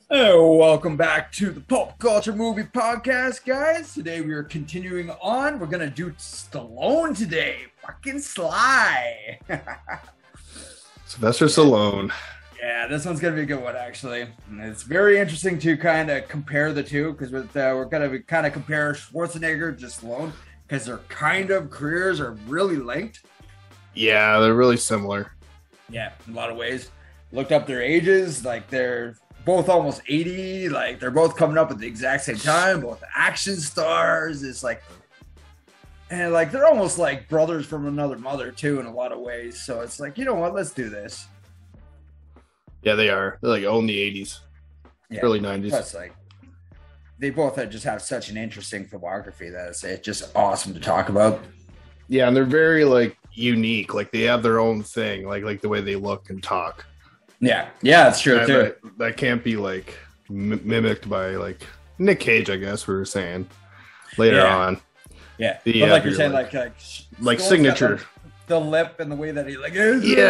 Oh, welcome back to the Pulp Culture Movie Podcast, guys. Today we are continuing on. We're gonna do Stallone today. Fucking Sly. Sylvester Stallone. Yeah, this one's gonna be a good one, actually. And it's very interesting to kind of compare the two because we're gonna kind of compare Schwarzenegger to Stallone because their kind of careers are really linked. Yeah, they're really similar. Yeah, in a lot of ways. Looked up their ages, like they're both almost 80, like they're both coming up at the exact same time, both action stars. It's like, and like they're almost like brothers from another mother too in a lot of ways. So it's like, you know what, let's do this. Yeah, they are. They're like own the 80s, Yeah, early 90s. plus like they both just have such an interesting filmography that it's just awesome to talk about. Yeah, and they're very like unique. Like they have their own thing, like the way they look and talk. Yeah, that's true And too. that can't be like mimicked by like Nick Cage, I guess we were saying later Yeah. on. Yeah, The, but like you're your, saying, like Stallone's got, signature. the lip and the way that he like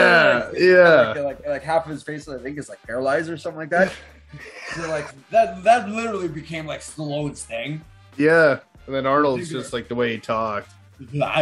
like half of his face I think is like paralyzed or something like that. So like that literally became like Stallone's thing. Yeah, and then Arnold's just like the way he talked. Yeah,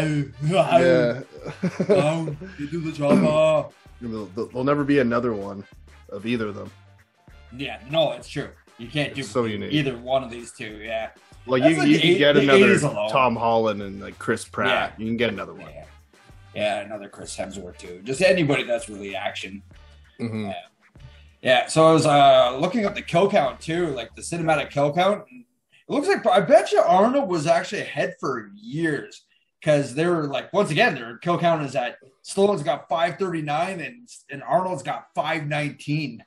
You do the job. there'll never be another one of either of them. Yeah, no, it's true. You can't do It's so unique. either one of these two. Yeah, Like That's you, like you the can get the another 80s alone. Tom Holland and like Chris Pratt. Yeah. You can get another one. yeah, another Chris Hemsworth too. Just anybody that's really action. Mhm. Yeah, so I was looking up the kill count too, like the cinematic kill count. It looks like I bet you Arnold was actually ahead for years because they were like, once again, their kill count is at Stallone's got 539 and Arnold's got 519.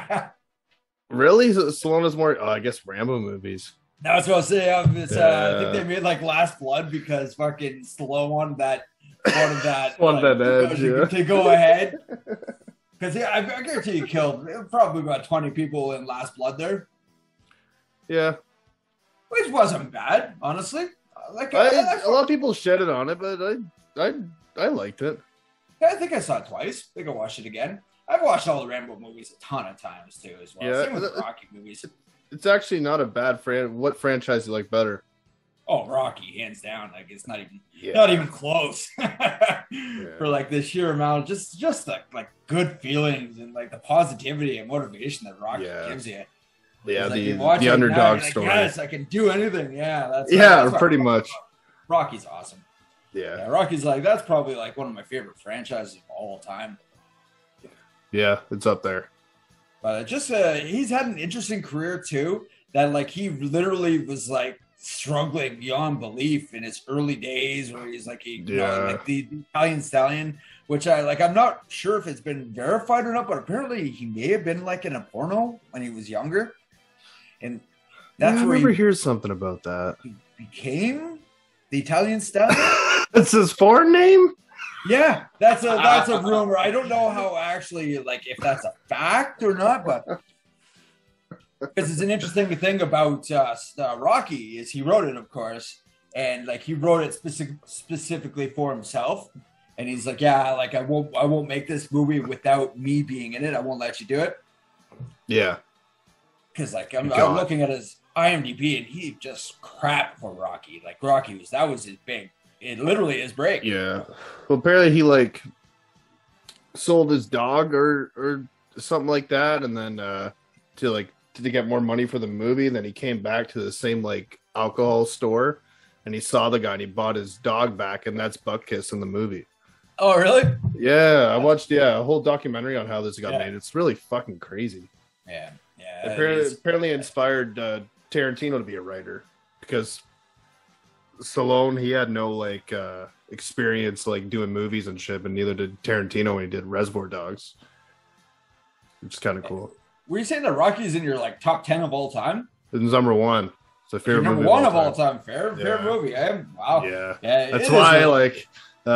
Really? So Stallone is more, I guess, Rambo movies. That's what I was saying. I think they made like Last Blood because fucking Stallone wanted that Wanted that edge, yeah. to go ahead. Because I guarantee you killed probably about 20 people in Last Blood there. Yeah. Which wasn't bad, honestly. A lot of people shedded on it, but I liked it. I think I saw it twice. I think I watched it again. I've watched all the Rambo movies a ton of times too, as well. Yeah, Same with the Rocky movies. It's actually not a bad What franchise do you like better? Oh, Rocky, hands down. Like it's not even close. For like the sheer amount, just like good feelings and like the positivity and motivation that Rocky gives you. Yeah, like, the underdog like, story. Yes, I can do anything. Yeah, that's pretty much. Rocky's awesome. Yeah, Rocky's like that's probably like one of my favorite franchises of all time. Yeah, it's up there. But just he's had an interesting career too. That like he literally was like struggling beyond belief in his early days, where he's like like the Italian Stallion, which I'm not sure if it's been verified or not, but apparently he may have been like in a porno when he was younger, and that's I where remember he hearing something about that. became the Italian Stallion. That's his foreign name. Yeah, that's a rumor. I don't know how actually like if that's a fact or not, but because it's an interesting thing about Rocky is he wrote it, of course, and like he wrote it specifically for himself, and he's like, yeah, like I won't make this movie without me being in it. I won't let you do it. Yeah, because like I'm looking at his IMDb and he just crap for Rocky. Like Rocky that was his big. It literally is break. Yeah. Well, apparently he like sold his dog or something like that, and then to get more money for the movie. And then he came back to the same like alcohol store, and he saw the guy and he bought his dog back, and that's Buck-Kiss in the movie. Oh, really? Yeah, I watched a whole documentary on how this got made. It's really fucking crazy. Yeah. Apparently inspired Tarantino to be a writer because Stallone, he had no like experience like doing movies and shit, but neither did Tarantino when he did Reservoir Dogs, which is kind of cool. Were you saying that Rocky's in your like top 10 of all time? It's number one. It's a favorite movie. Number one of all time. Fair movie. Wow. Yeah. That's why like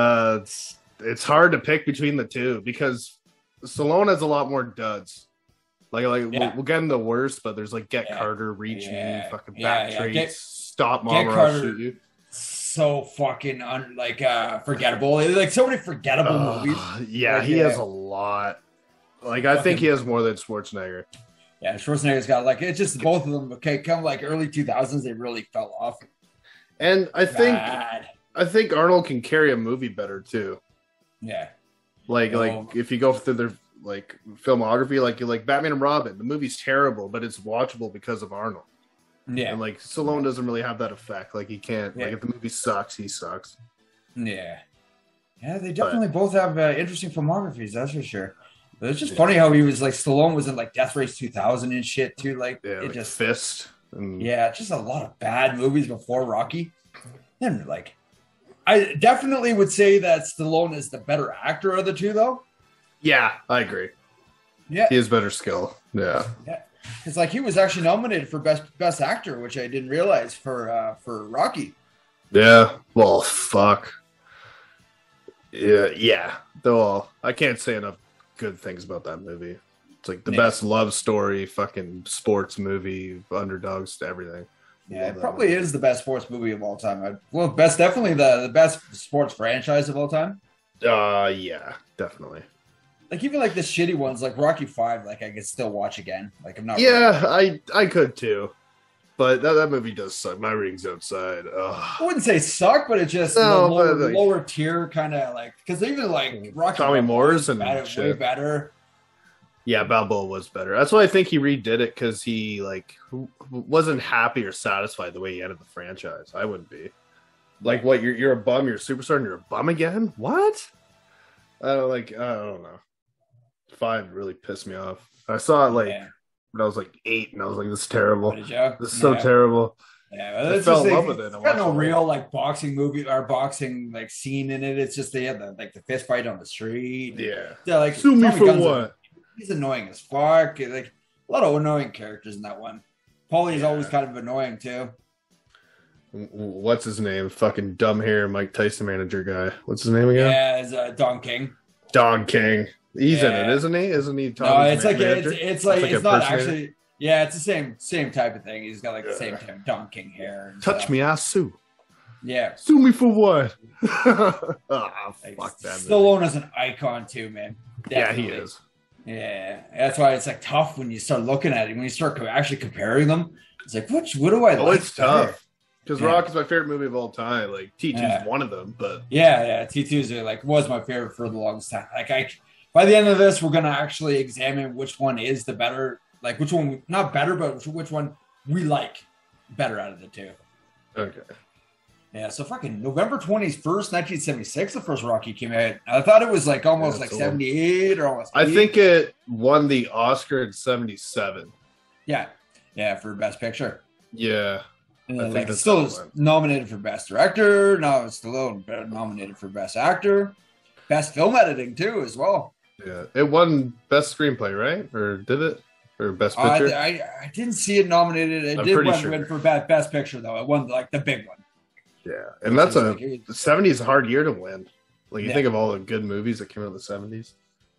it's hard to pick between the two because Stallone has a lot more duds. We'll get in the worst, but there's like Get Carter, Reach Me, fucking Back Trace, Stop Mom or I'll Shoot You. So fucking forgettable. Like so many forgettable movies. Yeah, he has a lot. Like I think he has more than Schwarzenegger. Yeah, Schwarzenegger's got like it's just both of them. Okay, come like early 2000s, they really fell off. And Bad. I think Arnold can carry a movie better too. Yeah. Like if you go through their like filmography, like Batman and Robin, the movie's terrible, but it's watchable because of Arnold. Yeah. And like Stallone doesn't really have that effect. Like he can't. Yeah. Like if the movie sucks, he sucks. Yeah. Yeah, they definitely both have interesting filmographies, that's for sure. But it's just funny how he was like Stallone was in like Death Race 2000 and shit too. Like Yeah, it like just Fist. And... Yeah, just a lot of bad movies before Rocky. And like I definitely would say that Stallone is the better actor of the two, though. Yeah, I agree. Yeah, he has better skill. Yeah, because like he was actually nominated for best actor, which I didn't realize for Rocky. Yeah, well, fuck. Yeah. Though I can't say enough good things about that movie. It's like the best love story, fucking sports movie, underdogs to everything. Yeah, it probably is the best sports movie of all time. Well, definitely the best sports franchise of all time. Yeah, definitely. Like even like the shitty ones, like Rocky 5, like I could still watch again. Like I'm not. Yeah, I could too, but that movie does suck. My Ring's Outside. I wouldn't say suck, but it's just lower tier kind of like because even like Rocky Tommy Moore's and way better. Yeah, Balboa was better. That's why I think he redid it because he like wasn't happy or satisfied the way he ended the franchise. I wouldn't be. Like, what? You're a bum. You're a superstar, and you're a bum again. What? I don't know. 5 really pissed me off. I saw it like when I was like 8, and I was like, "This is terrible. This is so terrible." Yeah, I fell in love with it. It's got no real like boxing movie or boxing like scene in it. It's just they had the fist fight on the street. Yeah, like sue me for what? He's annoying as fuck. Like a lot of annoying characters in that one. Paulie's always kind of annoying too. What's his name? Fucking dumb hair Mike Tyson manager guy. What's his name again? Yeah, it's Don King. Don King. He's in it, isn't he? Isn't he? No, it's like it's not actually. Yeah, it's the same type of thing. He's got like the same type of Don King hair. Touch me, I sue. Yeah. Sue me for what? Fuck that. Stallone is an icon too, man. Definitely. Yeah, he is. Yeah, that's why it's like tough when you start looking at it. When you start actually comparing them, it's like, what do I like? Oh, it's tough. Because Rock is my favorite movie of all time. Like T2 is one of them, but T2's like was my favorite for the longest time. Like by the end of this, we're gonna actually examine which one is the better, like which one not better, but which one we like better out of the two. Okay. Yeah, so fucking November 21st, 1976, the first Rocky came out. I thought it was like almost like 78 or almost 80. I think it won the Oscar in 77. Yeah, for Best Picture. Yeah. And like it's still nominated for Best Director. No, it's still nominated for Best Actor. Best Film Editing too, as well. Yeah, it won Best Screenplay, right? Or did it? Or Best Picture? I didn't see it nominated. It did win for Best Picture, though. It won like the big one. Yeah, and that's the 70s is a hard year to win. Like you think of all the good movies that came out in the 70s.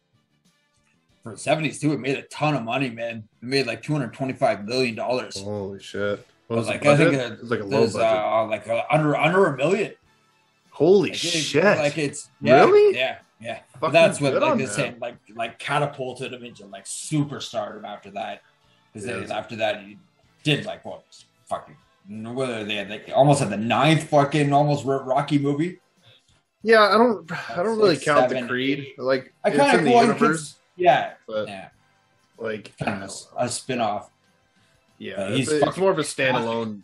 For the 70s too, it made a ton of money, man. It made like $225 million. Holy shit! What was I think it was like a low budget. Under $1 million. Holy shit! It's really? Yeah. But that's what like they're saying, like catapulted him into like superstardom after that. Because after that, he did like what fucking. Whether they had like almost at the 9th fucking almost Rocky movie. Yeah, I don't really count the Creed. 8. Like I kind of the universe. But, like kind of a spin-off. Yeah, it's more of a standalone.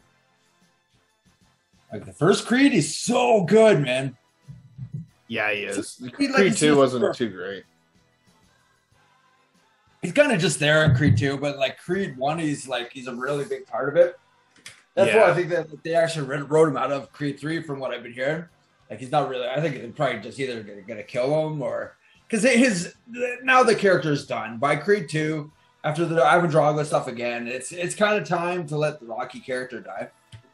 Like the first Creed, he's so good, man. Yeah, he is. Creed 2 wasn't too great. He's kind of just there in Creed 2, but like Creed 1, he's a really big part of it. That's why I think that they actually wrote him out of Creed 3 from what I've been hearing. Like he's not really, I think they're probably just either going to kill him or, because now the character's done. By Creed 2, after the Ivan Drago stuff again, it's kind of time to let the Rocky character die.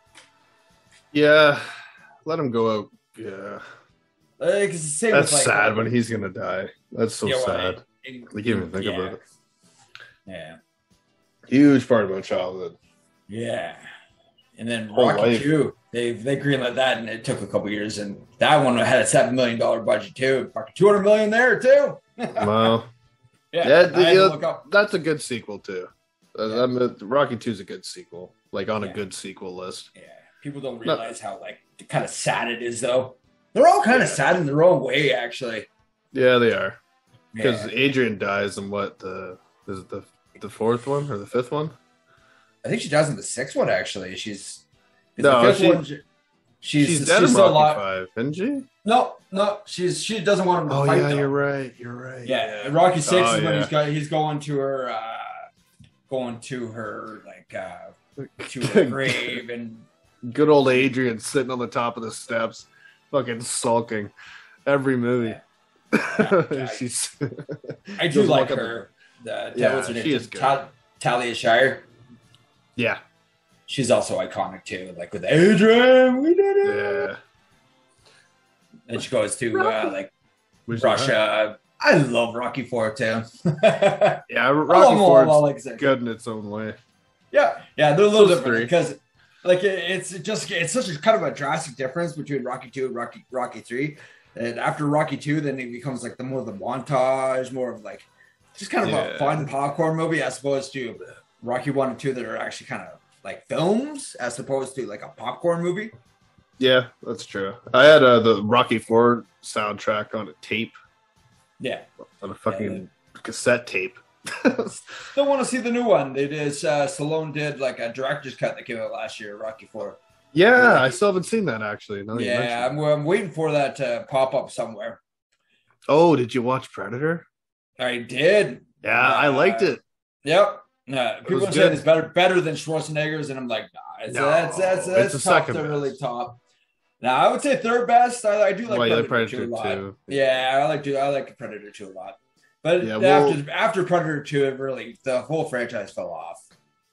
Yeah, let him go out. Yeah. That's sad when he's going to die. That's so sad. I can't even think about it. Yeah. Huge part of my childhood. Yeah. And then Rocky 2, they greenlit that, and it took a couple years, and that one had a $7 million budget too. Fucking $200 million there too. Wow. That's a good sequel too. Rocky 2 is a good sequel, like on a Yeah. good sequel list. Yeah, people don't realize how like kind of sad it is, though. They're all kind of sad in their own way, actually. Yeah, they are. Because Yeah. Adrian dies in is it the fourth one or the fifth one? I think she dies in the sixth one. Actually, she's No, the fifth one. She's dead in still Rocky alive. 5, isn't she? No, she doesn't want him to Oh fight. yeah, though. you're right. You're right. Yeah, Rocky 6 Oh, is when yeah. he's going to her like to her grave, and Good old Adrian sitting on the top of the steps, fucking sulking. Every movie. Yeah. She's. I do Doesn't like look at her. Yeah, What's her name? she is good. Talia Shire. Yeah. She's also iconic too, like with Adrian, we did it. Yeah. And she goes to like Which- Russia. I love Rocky 4 too. Yeah, I love Rocky them all, 4 like I is said. good in its own way. Yeah, they're a little Those different three. because like it's such a kind of a drastic difference between Rocky 2 and Rocky 3. And after Rocky 2, then it becomes like the montage, more of like just kind of a Yeah. fun popcorn movie as opposed to Rocky 1 and 2 that are actually kind of like films as opposed to like a popcorn movie. Yeah, that's true. I had the Rocky 4 soundtrack on a tape, Yeah. on a fucking cassette tape. Still want to see the new one. It is Stallone did like a director's cut that came out last year, Rocky 4. Yeah, I still haven't seen that actually. Now that you Yeah, mention it. I'm waiting for that to pop up somewhere. Oh, did you watch Predator? I did. Yeah, I liked it. Yep. People was are saying good. it's better than Schwarzenegger's, and I'm like, nah, No, that's it's the tough second to best. really top. Now I would say third best. I do like Well, yeah, Predator 2 a lot. Predator 2. Yeah, I like Predator 2 a lot. But Yeah, well- after Predator 2, it really the whole franchise fell off.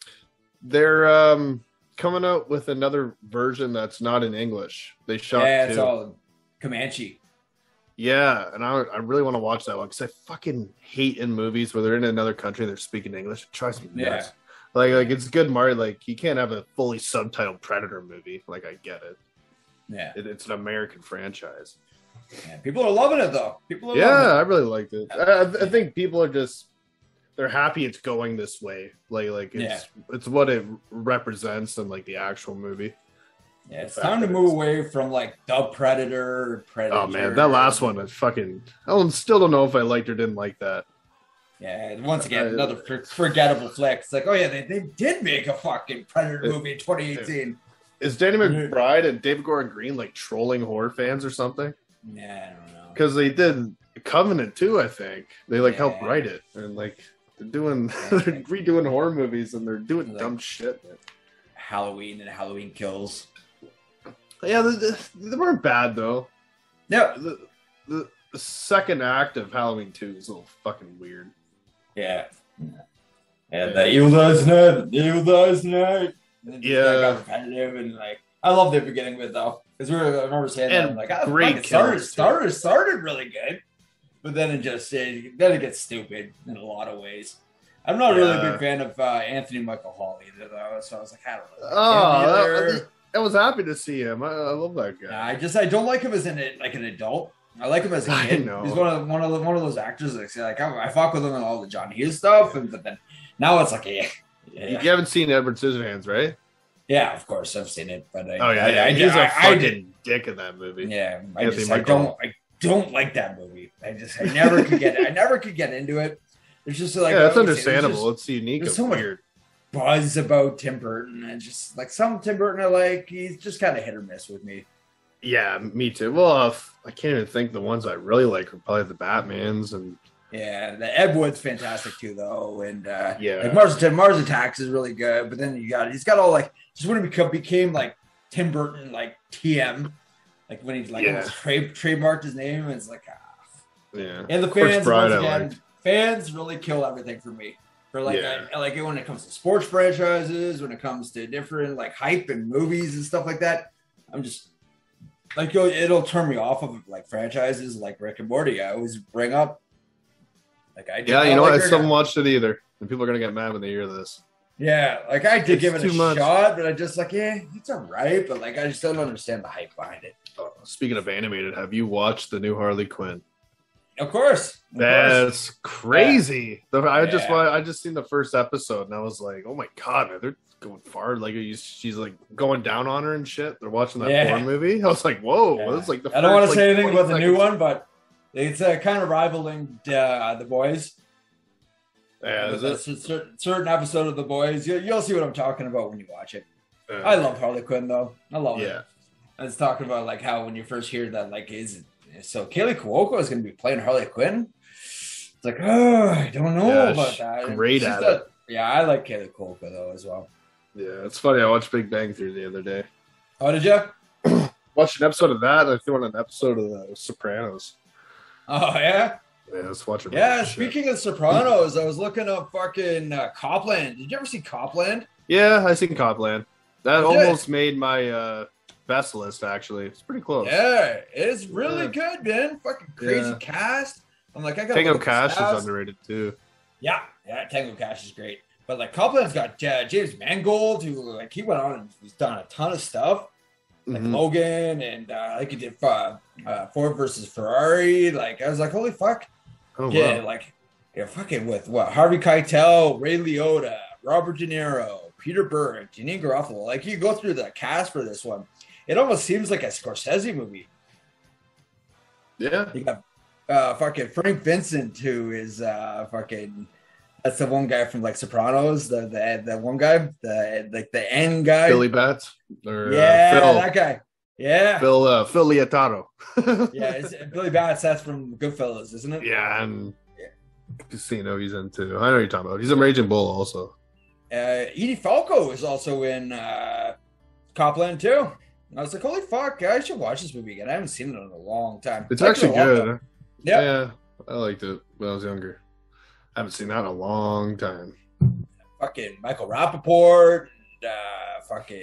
They're coming out with another version that's not in English. They shot Yeah, two. it's all Comanche. Yeah, and I really want to watch that one because I fucking hate in movies where they're in another country and they're speaking English. It drives me Yeah. nuts. Like it's good, Mario. Like you can't have a fully subtitled Predator movie. Like I get it. Yeah. It's an American franchise. Yeah, people are loving it though. People are Yeah, loving I really liked it. I think people are just they're happy it's going this way. Like it's what it represents in like the actual movie. it. Yeah, it's time to move away from like the Predator. Oh man, that last one is fucking. I still don't know if I liked or didn't like that. Yeah, once again, another forgettable flick. It's like, oh yeah, they did make a fucking Predator movie in 2018. Is Danny McBride and David Gordon Green like trolling horror fans or something? Yeah, I don't know. Because they did Covenant too, I think. They like helped Yeah. write it, and like they're doing they're redoing horror movies and they're doing Like- dumb shit. Halloween and Halloween Kills. Yeah, they weren't bad though. Yeah, The second act of Halloween 2 is a little fucking weird. yeah. And the Evil Dies Tonight, the Evil Dies Tonight. And it just, Yeah. like, got repetitive and like I love the beginning of it though. Because I remember saying that And I'm like, great fuck, it kills, started really good. But then it gets stupid in a lot of ways. I'm not really a Yeah. big fan of Anthony Michael Hall either though. So I was like, I don't know. Oh, I was happy to see him. I love that guy. I don't like him as an adult. I like him as a I kid. know. He's one of those actors that's like I fuck with him and all the John Hughes stuff, but then now it's like You haven't seen Edward Scissorhands, right? yeah, of course I've seen it, but He's a fucking dick in that movie. yeah, Anthony I Michael. don't like that movie. I never could get into it. It's just like Yeah, that's I always say, understandable. It's unique there's and so much weird. buzz about Tim Burton and just like some Tim Burton I like. He's just kind of hit or miss with me. Yeah, me too. Well, I can't even think the ones I really like are probably the Batmans and Yeah, the Ed Wood's fantastic too, though, and Yeah. like Mars Attacks is really good. But then he's got all like just when it became like Tim Burton like TM, like when he like almost trademarked his name, and it's like yeah. and the Corpse fans Bride, once I again, liked. fans really kill everything for me. For like Yeah. I like it when it comes to sports franchises, when it comes to different like hype and movies and stuff like that. I'm just like it'll turn me off of like franchises like Rick and Morty. I always bring up. Like I Yeah, you know what? I still haven't watched it either. And people are gonna get mad when they hear this. Yeah, like I did It's give it a too much. shot, but I just like, yeah, it's all right. But like, I just don't understand the hype behind it. Speaking of animated, have you watched the new Harley Quinn? Of course. Of course. That's crazy. I Yeah. just seen the first episode and I was like, oh my god, man, they're going far. Like she's like going down on her and shit. They're watching that Yeah. porn movie. I was like, whoa, Yeah. that's like the I don't want to first, say like, anything 20 about the new seconds. one, but it's kind of rivaling The Boys. Yeah, is It's it? a certain episode of The Boys. You'll see what I'm talking about when you watch it. Uh, I love Harley Quinn though. I love Yeah. it. I was talking about like how when you first hear that, like, is so Kaylee Cuoco is going to be playing Harley Quinn. It's like, oh, I don't know Yeah, about she's that. great She's at not- it. Yeah, I like Kaylee Cuoco though as well. Yeah, it's funny. I watched Big Bang Theory the other day. Oh, did you? Watched an episode of that. I threw on an episode of The Sopranos. Oh yeah. Yeah, let's watch it. Yeah, speaking of Sopranos, I was looking up fucking Copland. Did you ever see Copland? Yeah, I seen Copland. That You did? almost made my best list. Actually, it's pretty close. Yeah, it's really Yeah. good, man. Fucking crazy Yeah. cast. I'm like, I got Tango Cash is underrated too. Yeah, Tango Cash is great. But like Copland's got James Mangold, who like he went on and he's done a ton of stuff, like Mhm. Logan, and like he did Ford versus Ferrari. Like I was like, holy fuck. Oh Yeah, wow. like fucking with what Harvey Keitel, Ray Liotta, Robert De Niro, Peter Berg, Janine Garofalo. Like you go through the cast for this one, it almost seems like a Scorsese movie. Yeah. You got fucking Frank Vincent, who is fucking that's the one guy from like Sopranos, the one guy, the end guy. Billy Bats or Yeah, Phil. that guy. Yeah, Phil Leotardo. yeah. It's Billy Batts. That's from Goodfellas, isn't it? Yeah, and Casino he's in too. I know what you're talking about. He's in Raging Bull also. Edie Falco is also in Copland too. I was like, holy fuck, I should watch this movie again. I haven't seen it in a long time. It's Liked it actually a lot, though. good. Yep. Yeah, I liked it when I was younger. I haven't seen that in a long time. Fucking Michael Rappaport, fucking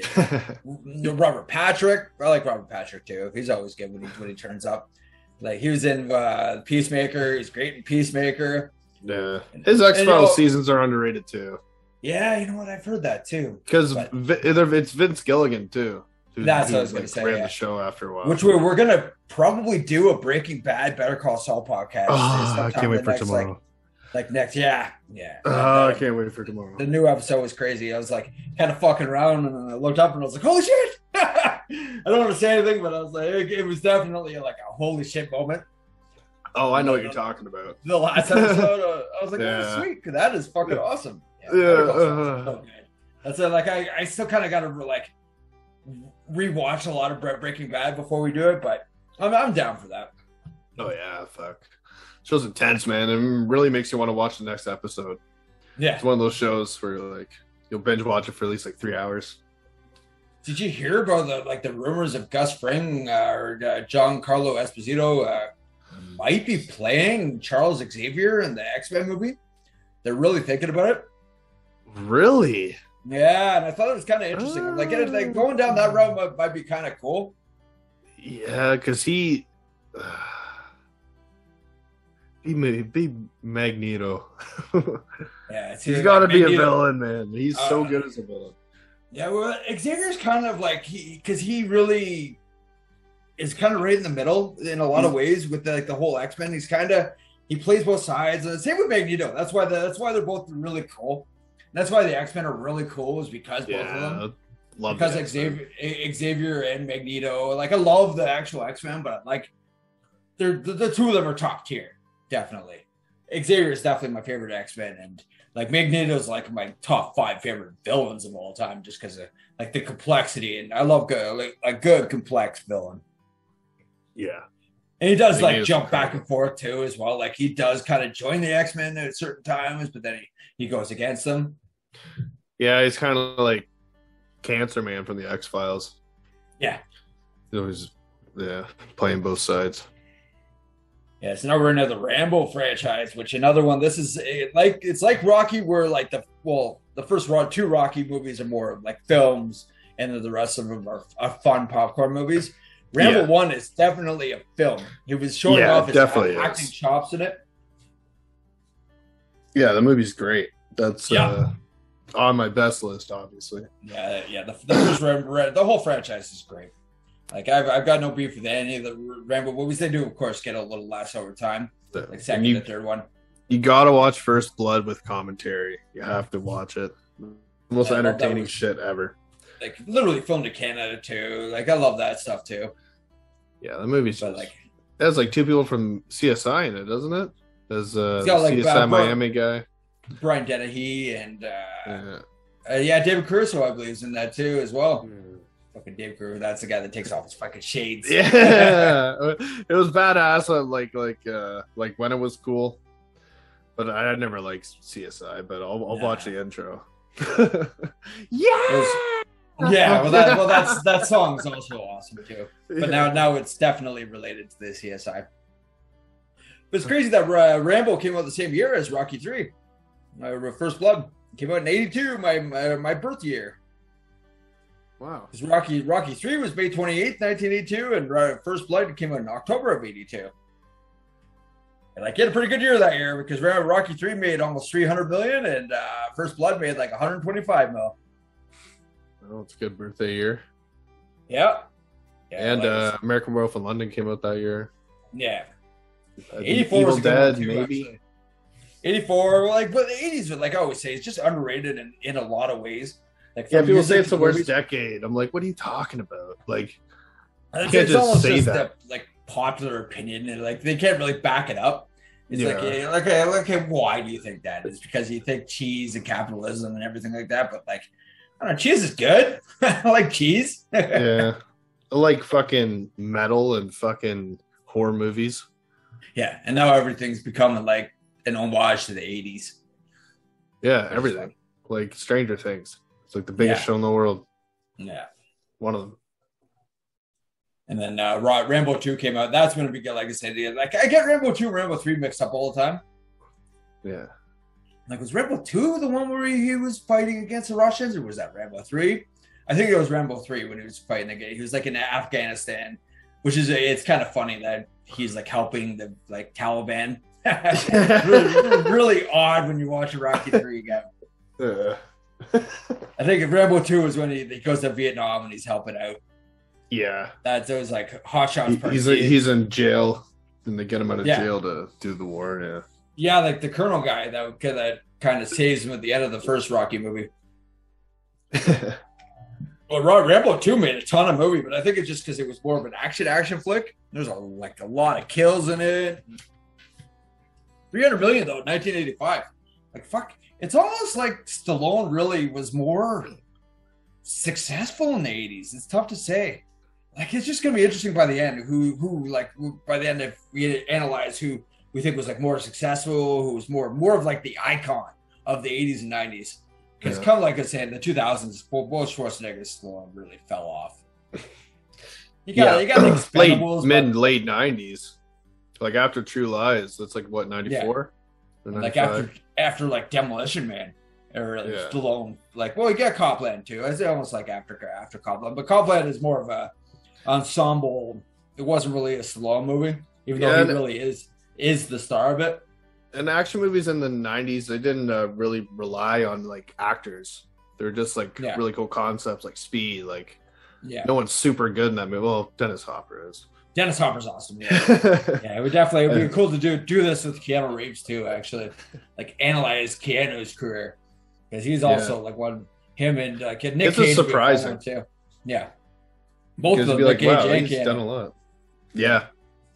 Robert Patrick. I like Robert Patrick too. He's always good when he turns up. Like he was in Peacemaker. He's great in Peacemaker. Yeah, his X And, Files seasons are underrated too. Yeah, you know what? I've heard that too. Because But- it's Vince Gilligan too. That's what I was gonna say, Ran yeah. the show after a while. Which we're gonna probably do a Breaking Bad, Better Call Saul podcast. Oh, I sometime can't wait the for next, tomorrow. Like next, yeah. Oh, I can't wait for tomorrow. The new episode was crazy. I was like kind of fucking around, and then I looked up and I was like, "Holy shit!" I don't want to say anything, but I was like, it was definitely like a holy shit moment. Oh, I know what you're talking about. The last episode, I was like, Yeah. "Oh, sweet, that is fucking awesome." Yeah, Better Call Saul is so good. That's it. Like I still kind of got to like rewatch a lot of Breaking Bad before we do it, but I'm down for that. Oh yeah, fuck. Show's intense, man, and really makes you want to watch the next episode. Yeah. It's one of those shows where like you'll binge watch it for at least like 3 hours. Did you hear about the rumors of Gus Fring or Giancarlo Esposito might be playing Charles Xavier in the X-Men movie? They're really thinking about it. Really? Yeah, and I thought it was kind of interesting. I'm like going down that route might be kind of cool. Yeah, because he may be Magneto. Yeah, it's He's got to be a Magneto. villain, man. He's so good as a villain. Yeah, well, Xavier's kind of like because he really is kind of right in the middle in a lot of ways with the whole X-Men. He plays both sides. And same with Magneto. That's why they're both really cool. That's why the X-Men are really cool is because both of them. Love Because the X-Men. Xavier and Magneto, like I love the actual X-Men, but like they're the two of them are top tier, definitely. Xavier is definitely my favorite X-Men, and like Magneto's like my top 5 favorite villains of all time, just because of like the complexity, and I love a good complex villain. Yeah. And he does like Magneto's jump back incredible. and forth too, as well. Like he does kind of join the X-Men at certain times, but then he goes against them. Yeah, he's kind of like Cancer Man from the X-Files. Yeah. He's playing both sides. Yeah, so now we're into the Rambo franchise, which another one. This is it's like Rocky, where like the first 2 Rocky movies are more like films, and then the rest of them are fun popcorn movies. Rambo Yeah. 1 is definitely a film. He was showing Yeah, off his definitely acting is. chops in it. Yeah, the movie's great. That's Yeah. on my best list, obviously. Yeah. The first Rambo, the whole franchise is great. Like I've got no beef with any of the Rambo movies. They do, of course, get a little less over time, like second and third one. You gotta watch First Blood with commentary. You have to watch it. Most entertaining shit ever. Like literally filmed in Canada too. Like I love that stuff too. Yeah, the movie's but like it has like two people from CSI in it, doesn't it? There's CSI Miami guy, Brian Dennehy, and David Caruso, I believe, is in that too as well. Fucking Dave Caruso, that's the guy that takes off his fucking shades. Yeah, it was badass. Like when it was cool, but I never liked CSI. But I'll watch the intro. Well, that song is also awesome too. But now it's definitely related to the CSI. But it's crazy that Rambo came out the same year as Rocky 3. First Blood came out in '82, my birth year. Wow. Because Rocky 3 was May 28th, 1982, and First Blood came out in October of '82. And like, he had a pretty good year that year because Rocky 3 made almost $300 million, and First Blood made like $125 million. Oh, it's a good birthday year. Yeah. And American Werewolf in London came out that year. Yeah. 84 Evil was Dead, too, maybe. Actually. 84, but the 80s are, like I always say, it's just underrated in a lot of ways. Like, people say it's the worst decade. I'm like, what are you talking about? Like, you can't just say that. Like, popular opinion, and like they can't really back it up. It's like, why do you think that? It's because you think cheese and capitalism and everything like that. But like, I don't know, cheese is good. I like cheese. Yeah, I like fucking metal and fucking horror movies. Yeah, and now everything's becoming like an homage to the 80s. Yeah, everything. Like Stranger Things. It's like the biggest show in the world. Yeah. One of them. And then Rambo 2 came out. That's going to be good. Like I said, like I get Rambo 2 and Rambo 3 mixed up all the time. Yeah. Like, was Rambo 2 the one where he was fighting against the Russians, or was that Rambo 3? I think it was Rambo 3 when he was fighting again. He was like in Afghanistan, which is it's kind of funny that he's like helping the like Taliban. really odd when you watch Rocky 3 again. I think Rambo 2 is when he goes to Vietnam and he's helping out. Yeah, that was like Hot Shots. He's in jail, and they get him out of jail to do the war. Yeah, like the Colonel guy that kind of saves him at the end of the first Rocky movie. Well, Rambo 2 made a ton of movie, but I think it's just because it was more of an action flick. There's a lot of kills in it. $300 million though, 1985. Like fuck, it's almost like Stallone really was more successful in the 80s. It's tough to say. Like, it's just gonna be interesting by the end. Who by the end, if we analyze who we think was like more successful, who was more of like the icon of the 80s and 90s. Because kind of like I said, in the 2000s, both Schwarzenegger and Stallone really fell off. You got like late 90s, like after True Lies. That's like what 94, like after like Demolition Man. Or Stallone, you get Copland too. It's almost like after Copland, but Copland is more of a ensemble. It wasn't really a Stallone movie, even though he really is the star of it. And action movies in the 90s, they didn't really rely on like actors. They're just like really cool concepts, like Speed. Like, no one's super good in that movie. Well, Dennis Hopper is. Dennis Hopper's awesome. Yeah, it would be cool to do this with Keanu Reeves too. Actually, like analyze Keanu's career. Because he's also like him and Nick Cage. It's surprising too. Yeah, both of them. Nick Cage and he's done a lot. Yeah.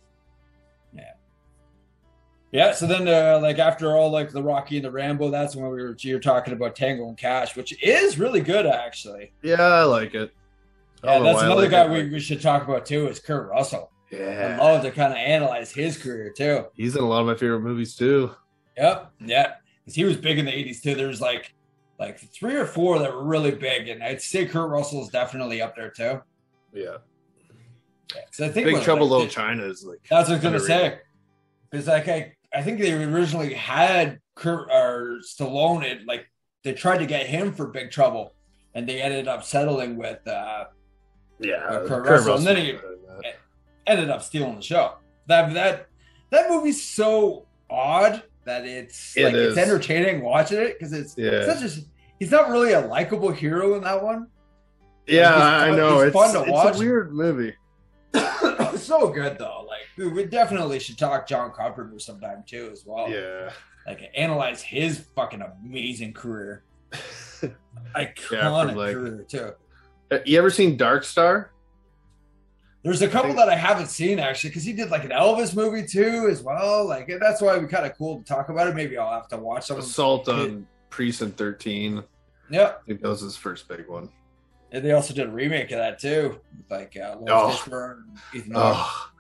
So then, after all, like the Rocky and the Rambo, that's when you're talking about Tango and Cash, which is really good, actually. Yeah, I like it. Yeah, that's another guy we should talk about too. Is Kurt Russell. Yeah, I love to kind of analyze his career too. He's in a lot of my favorite movies too. Yep, because he was big in the 80s too. There's like 3 or 4 that were really big, and I'd say Kurt Russell is definitely up there too. Yeah. Because I think Big Trouble in Little China is like. That's what I was gonna say. Because like I think they originally had Kurt or Stallone. They tried to get him for Big Trouble, and they ended up settling with Kurt Russell, and then he ended up stealing the show. That movie's so odd that it's entertaining watching it because it's such a. He's not really a likable hero in that one. Yeah, Like, I know. He's fun to It's watch. a weird movie. So good though. Like we definitely should talk John Carpenter sometime too, as well. Yeah. Like analyze his fucking amazing career, from, like, career too. You ever seen Dark Star? There's a couple that I haven't seen actually, because he did like an Elvis movie too, as well. Like that's why we kind of cool to talk about it. Maybe I'll have to watch some. Assault on Precinct 13. Yeah, I think that was his first big one. And they also did a remake of that too, with like Lawrence Fishburne and Ethan Hawke.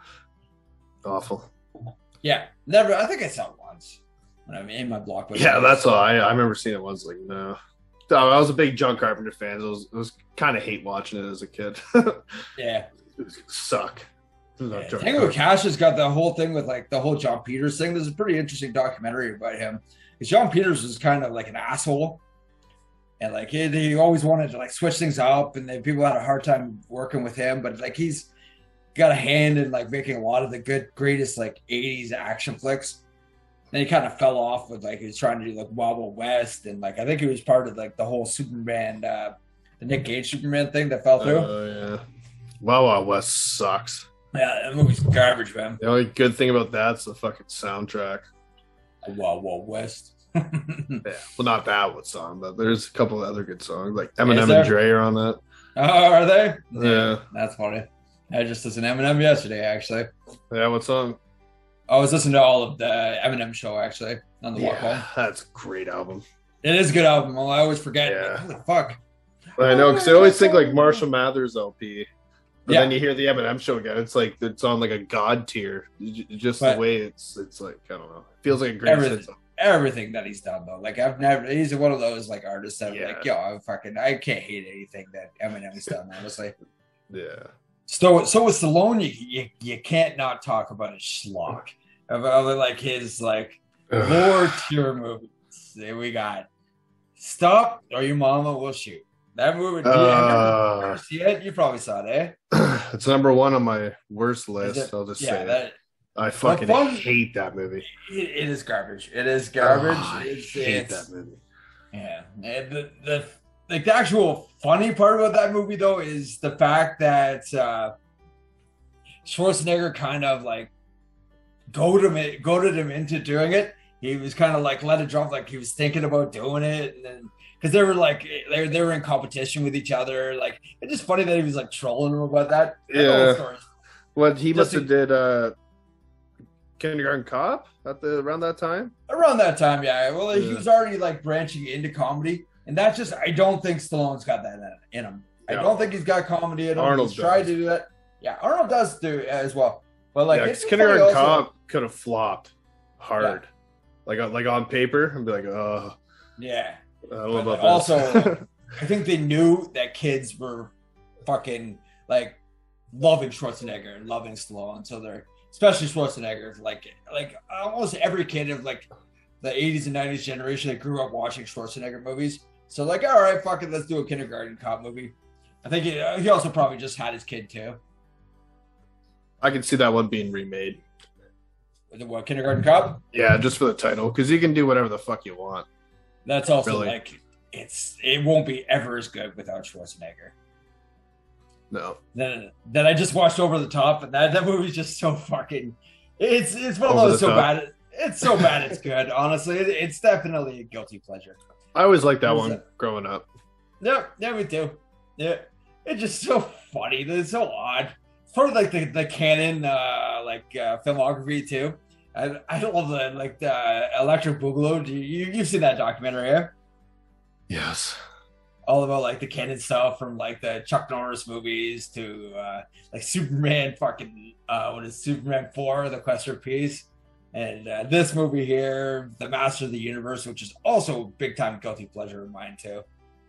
Awful. Yeah, never. I think I saw it once when I'm in my blockbuster. Yeah, that's all. I remember seeing it once. Like, no. I was a big John Carpenter fan. So it was kind of hate watching it as a kid. Yeah. It was suck. Yeah, Tango Cash has got the whole thing with like the whole John Peters thing. There's a pretty interesting documentary about him. Because John Peters was kind of like an asshole. And like he always wanted to like switch things up, and then people had a hard time working with him. But like he's got a hand in like making a lot of the greatest like 80s action flicks. Then he kind of fell off with like he was trying to do like Wild Wild West, and like I think he was part of like the whole Superman, the Nick Cage Superman thing that fell through. Oh yeah, Wild Wild West sucks. Yeah, that movie's garbage, man. The only good thing about that's the fucking soundtrack. Wild Wild West. Yeah, well, not that one song, but there's a couple of other good songs like Eminem and Dre are on that. Oh, are they? Yeah, that's funny. I just listened to Eminem yesterday, actually. Yeah, what song? I was listening to all of the Eminem show actually on the walk home. That's a great album. It is a good album. Well, I always forget. Yeah. Like, holy fuck. I know, because I always think like Marshall Mathers LP. But then you hear the Eminem show again. It's like it's on like a god tier. Just the way it's like I don't know. It feels like a great everything that he's done though. Like he's one of those like artists that like, yo, I can't hate anything that Eminem's done, honestly. Yeah. So with Stallone, you can't not talk about his schlock. About like his like lower tier movies. We got Stop or Your Mama Will Shoot. That movie, did you ever see it? You probably saw it, eh? It's number one on my worst list. I'll just say that. I fucking hate that movie. It is garbage. It is garbage. I hate that movie. Yeah. And the actual funny part about that movie though is the fact that Schwarzenegger kind of like goaded him into doing it. He was kind of like let it drop, like he was thinking about doing it, and then because they were like they were in competition with each other. Like it's just funny that he was like trolling him about that. Yeah. What he must have did Kindergarten Cop around that time. Around that time, yeah. Well, he was already like branching into comedy, and that's just I don't think Stallone's got that in him. I don't think he's got comedy in him. Arnold tried to do that. Yeah, Arnold does do it as well. But like, it's Kindergarten Cop could have flopped hard, like on paper, and be like, oh, yeah. I don't know about also, I think they knew that kids were fucking like loving Schwarzenegger and loving Stallone, so they're especially Schwarzenegger. Like almost every kid of like the 80s and 90s generation that grew up watching Schwarzenegger movies. So like, all right, fuck it, let's do a Kindergarten Cop movie. I think he also probably just had his kid too. I can see that one being remade. What, Kindergarten Cop? Yeah, just for the title, because you can do whatever the fuck you want. That's also like it won't be ever as good without Schwarzenegger. No. Then I just watched Over the Top, and that movie's just so fucking. It's one of those so bad. It's so bad it's good. Honestly, it's definitely a guilty pleasure. I always liked that one growing up. Yeah, me too. Yeah, it's just so funny. It's so odd. It's part of like the canon filmography too. I love the Electric Boogaloo. You've seen that documentary, yeah? Yes. All about like the canon stuff from like the Chuck Norris movies to like Superman Superman 4, The Quest for Peace, and this movie here, The Master of the Universe, which is also a big time guilty pleasure of mine too.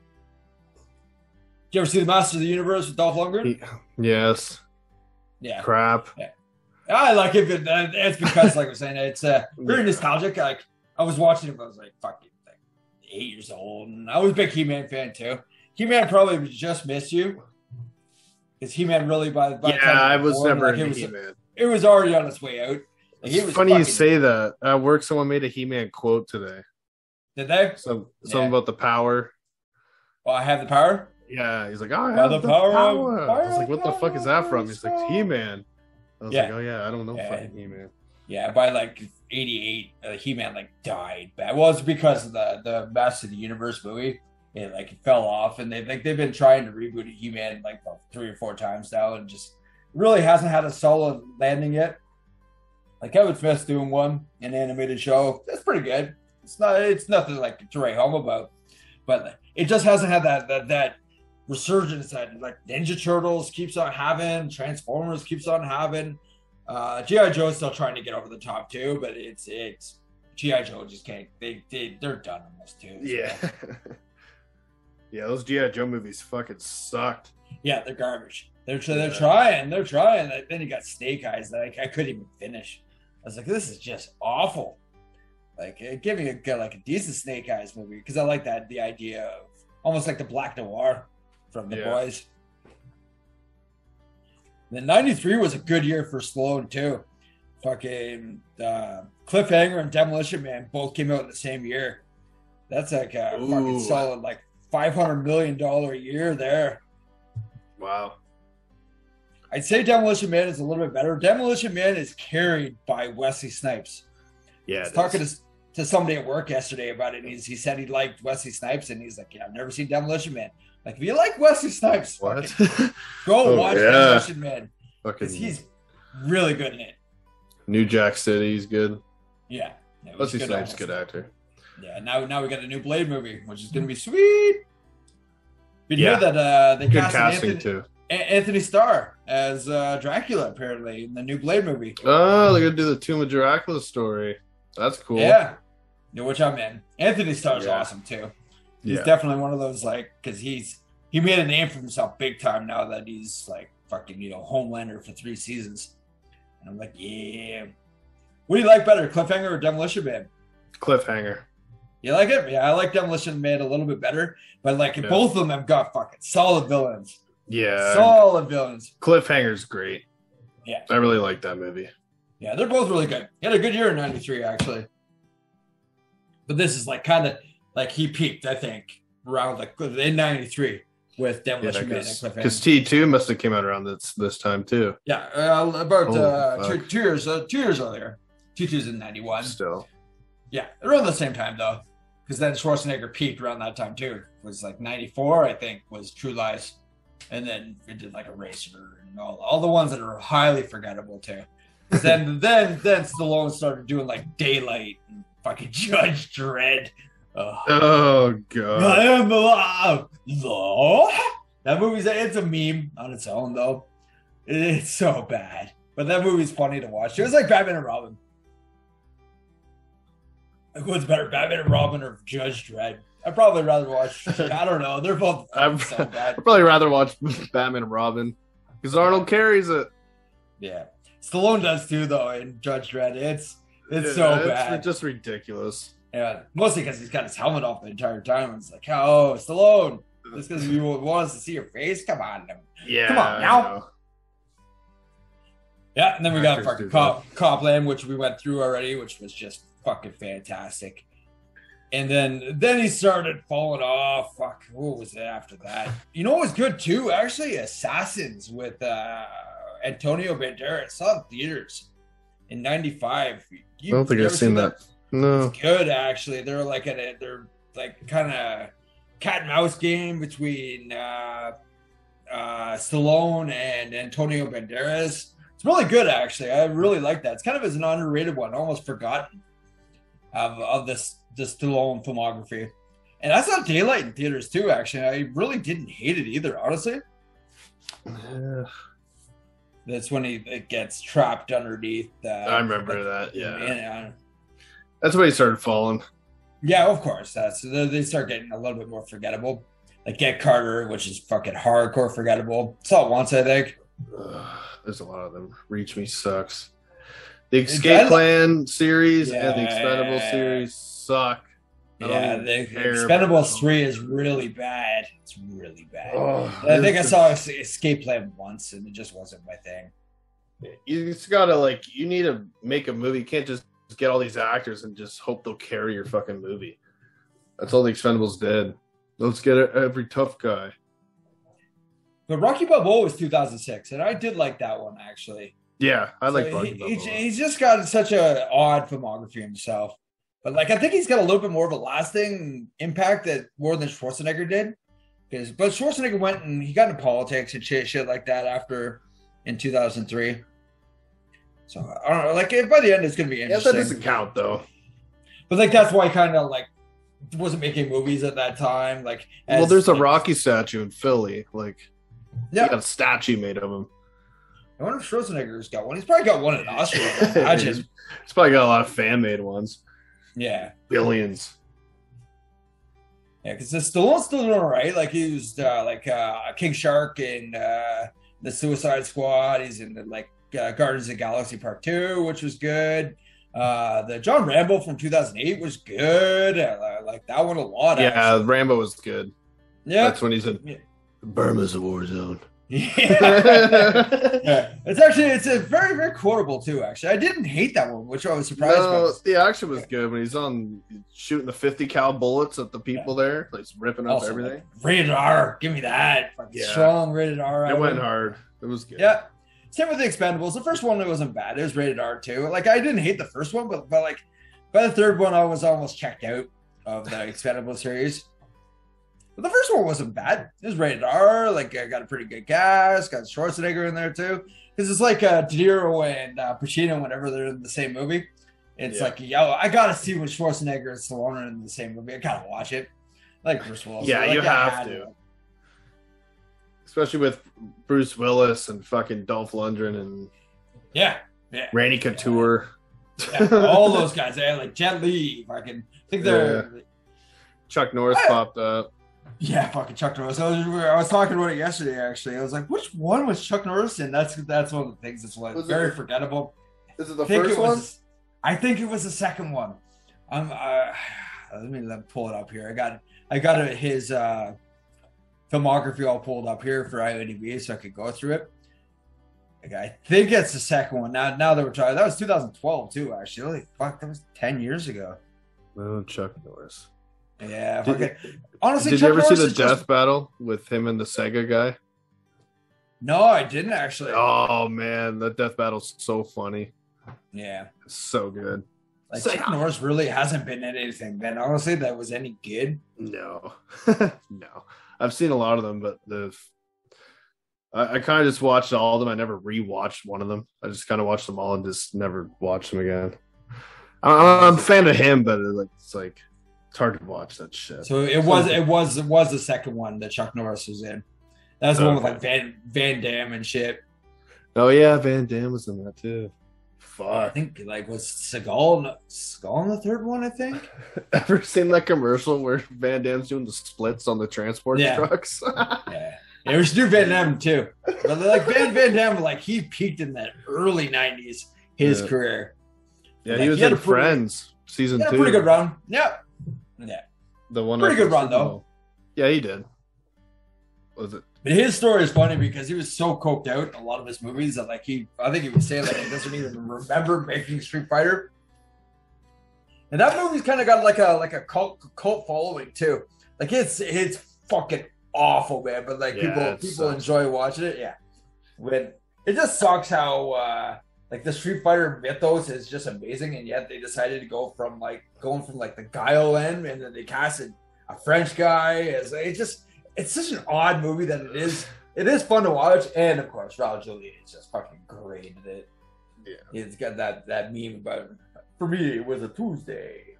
Did you ever see The Master of the Universe with Dolph Lundgren? Yes. Yeah. Crap. Yeah. I like it, but it's because, like I was saying, it's very nostalgic. Like I was watching it, I was like, "Fucking, like 8 years old," and I was a big He-Man fan too. He-Man probably just missed you, because He-Man really by the time I was never into He-Man. It was already on its way out. Like, it's funny you say that. At work, someone made a He-Man quote today. Did they? Something about the power. Well, I have the power. Yeah, he's like, I By have the the power power. of I was like, what the fuck is that from? He's like, Grayskull. He-Man. I was Yeah. like, oh yeah, I don't know Yeah. fucking He-Man. Yeah, by like 88, He-Man like died bad. Well, it's because of the Masters of the Universe movie. It like fell off, and they've been trying to reboot He-Man like about 3 or 4 times now, and just really hasn't had a solid landing yet. Like Kevin Smith's doing one, an animated show. That's pretty good. It's nothing like to write home about, but it just hasn't had that resurgence that like Ninja Turtles keeps on having, Transformers keeps on having. G.I. Joe's still trying to get over the top too, but it's G.I. Joe just can't. They're done on this too. Yeah. Yeah, those G.I. Joe movies fucking sucked. Yeah, they're garbage. They're trying. Then you got Snake Eyes that I couldn't even finish. I was like, this is just awful. Like, give me a decent Snake Eyes movie, because I like the idea of almost like the Black Noir from The Boys. The 93 was a good year for Stallone too. Fucking Cliffhanger and Demolition Man both came out in the same year. That's like a fucking solid like $500 million a year there. Wow. I'd say Demolition Man is a little bit better. Demolition Man is carried by Wesley Snipes. Yeah. I was talking to somebody at work yesterday about it, and he said he liked Wesley Snipes, and he's like, yeah, I've never seen Demolition Man. Like, if you like Wesley Snipes, what? Go watch Demolition Man. Because he's really good in it. New Jack City's good. Yeah. Wesley Snipes, good actor. Yeah, now we got a new Blade movie, which is going to be sweet. You hear that they casted Anthony Starr as Dracula, apparently, in the new Blade movie. Oh, they're going to do the Tomb of Dracula story. That's cool. Yeah. Which I'm in. Anthony Starr's awesome, too. He's definitely one of those, like, because he made a name for himself big time now that he's, like, fucking, Homelander for 3 seasons. And I'm like, yeah. What do you like better, Cliffhanger or Demolition Man? Cliffhanger. You like it? Yeah, I like Demolition Man a little bit better. But, like, both of them have got fucking solid villains. Yeah. Solid villains. Cliffhanger's great. Yeah. I really like that movie. Yeah, they're both really good. He had a good year in 93, actually. But this is, like, kind of, like, he peaked, I think, around, like, in 93 with Demolition Man and Cliffhanger. Because T2 must have came out around this time, too. Yeah, about 2 years earlier. T2's in 91. Still. Yeah, around the same time, though. Because then Schwarzenegger peaked around that time, too. It was, like, 94, I think, was True Lies. And then it did, like, Eraser and all the ones that are highly forgettable, too. then Stallone started doing, like, Daylight and fucking Judge Dredd. Oh, God. I am alive. That movie's it's a meme on its own, though. It's so bad. But that movie's funny to watch. It was like Batman and Robin. Like, what's better, Batman and Robin or Judge Dredd? I'd probably rather watch, I don't know. They're both so bad. I'd probably rather watch Batman and Robin because Arnold carries it. Yeah. Stallone does too, though, in Judge Dredd. It's so bad. It's just ridiculous. Yeah, mostly because he's got his helmet off the entire time. And it's like, oh, Stallone. Just because you want us to see your face? Come on. Yeah. Come on now. Yeah, and then we got fucking Copland, which we went through already, which was just fucking fantastic. And then he started falling off. Fuck, what was it after that? You know what was good too? Actually, Assassins with Antonio Banderas. Saw in theaters in 95. I don't think I've seen that. No. It's good, actually. They're like kind of cat and mouse game between Stallone and Antonio Banderas. It's really good, actually. I really like that. It's kind of as an underrated one, almost forgotten of this Stallone filmography. And I saw Daylight in theaters too, actually. I really didn't hate it either, honestly. Yeah. That's when he gets trapped underneath. I remember that, yeah. That's when he started falling. Yeah, of course. They start getting a little bit more forgettable. Like Get Carter, which is fucking hardcore forgettable. Saw it once, I think. There's a lot of them. Reach Me sucks. The Escape Plan series and the Expendables series suck. Yeah, the Expendables 3 is really bad. It's really bad. I think I saw Escape Plan once, and it just wasn't my thing. You just gotta, you need to make a movie. You can't just get all these actors and just hope they'll carry your fucking movie. That's all the Expendables did. Let's get every tough guy. But Rocky Balboa was 2006, and I did like that one actually. Yeah, I like So Rocky Balboa. he's just got such a odd filmography himself. But like I think he's got a little bit more of a lasting impact that more than Schwarzenegger did. But Schwarzenegger went and he got into politics and shit like that after in 2003. So I don't know. Like by the end, it's gonna be Yeah, interesting. that doesn't count though. But like that's why I kind of like wasn't making movies at that time. Like Well, there's a Rocky statue in Philly. Like, yeah, you got a statue made of him. I wonder if Schwarzenegger's got one. He's probably got one in Austria. I imagine. He's probably got a lot of fan made ones. Yeah. Billions. Yeah, because Stallone's still doing all right. Like he was King Shark in the Suicide Squad. He's in Guardians of the Galaxy Part 2, which was good. The John Rambo from 2008 was good. I like that one a lot. Yeah, actually. Rambo was good. Yeah, That's when he's in Burma's a war zone. Yeah. Yeah. It's a very, very quotable too, actually. I didn't hate that one, which I was surprised No, by. the action was good when he's shooting the 50 cal bullets at the people there, like ripping up Also, everything. like, rated R, give me that. Fucking Yeah. strong rated R. It went hard. It was good. Yeah. Same with the Expendables. The first one, it wasn't bad. It was rated R too. Like I didn't hate the first one, but like by the third one, I was almost checked out of the Expendables series. But the first one wasn't bad. It was rated R. Like I got a pretty good cast. Got Schwarzenegger in there too. Because it's like De Niro and Pacino whenever they're in the same movie. It's like, yo, I gotta see when Schwarzenegger and Stallone are in the same movie. I gotta watch it. Like Bruce Willis. Yeah, like, you I have had to. Especially with Bruce Willis and fucking Dolph Lundgren and Yeah. Randy Couture. Yeah, all those guys. They had like Jet Li. I think they're. Chuck Norris popped up. Yeah, fucking Chuck Norris. I was talking about it yesterday. Actually, I was like, "Which one was Chuck Norris in?" That's one of the things that's very forgettable. Is it the first one? I think it was the second one. Let me pull it up here. I got his filmography all pulled up here for IMDb so I could go through it. Like, I think it's the second one. Now that we're trying, that was 2012 too. Actually, holy fuck, that was 10 years ago. Oh, Chuck Norris. Yeah, honestly, did Chuck you ever Norris see the death battle with him and the Sega guy? No, I didn't actually. Oh man, the death battle's so funny. Yeah, it's so good. Like Chuck Norris really hasn't been in anything, man. Honestly, that was any good. No, no. I've seen a lot of them, but I kind of just watched all of them. I never rewatched one of them. I just kind of watched them all and just never watched them again. I'm a fan of him, but it's hard to watch that shit. So it was the second one that Chuck Norris was in. That's the one with like Van Damme and shit. Oh yeah, Van Damme was in that too. Fuck. I think was Seagal in the third one, I think. Ever seen that commercial where Van Damme's doing the splits on the transport trucks? Yeah. Yeah, we should do Van Damme too. But like Van Damme, like he peaked in that early 90s, his career. Yeah, like, he was in Friends season 2. Pretty good run. Yeah. The one pretty good run though. Yeah, he did. Was it? But his story is funny because he was so coked out in a lot of his movies that I think he was saying like he doesn't even remember making Street Fighter. And that movie's kind of got like a cult following too. Like it's fucking awful, man. But like people enjoy watching it. Yeah. When it just sucks how like the Street Fighter mythos is just amazing, and yet they decided to go from going from the Guile end, and then they casted a French guy. It's such an odd movie that it is fun to watch, and of course Raul Julia is just fucking great at it. Yeah, it's got that meme about, for me it was a Tuesday.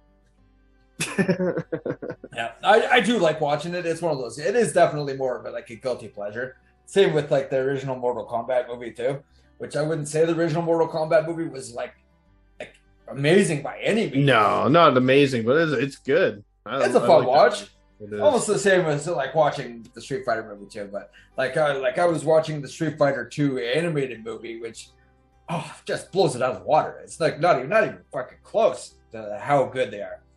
Yeah, I do like watching it. It's one of those. It is definitely more of a guilty pleasure. Same with the original Mortal Kombat movie too, which I wouldn't say the original Mortal Kombat movie was like amazing by any means. No, not amazing, but it's good. It's a fun watch. Almost the same as watching the Street Fighter movie too, but I was watching the Street Fighter 2 animated movie, which just blows it out of the water. It's not even fucking close to how good they are.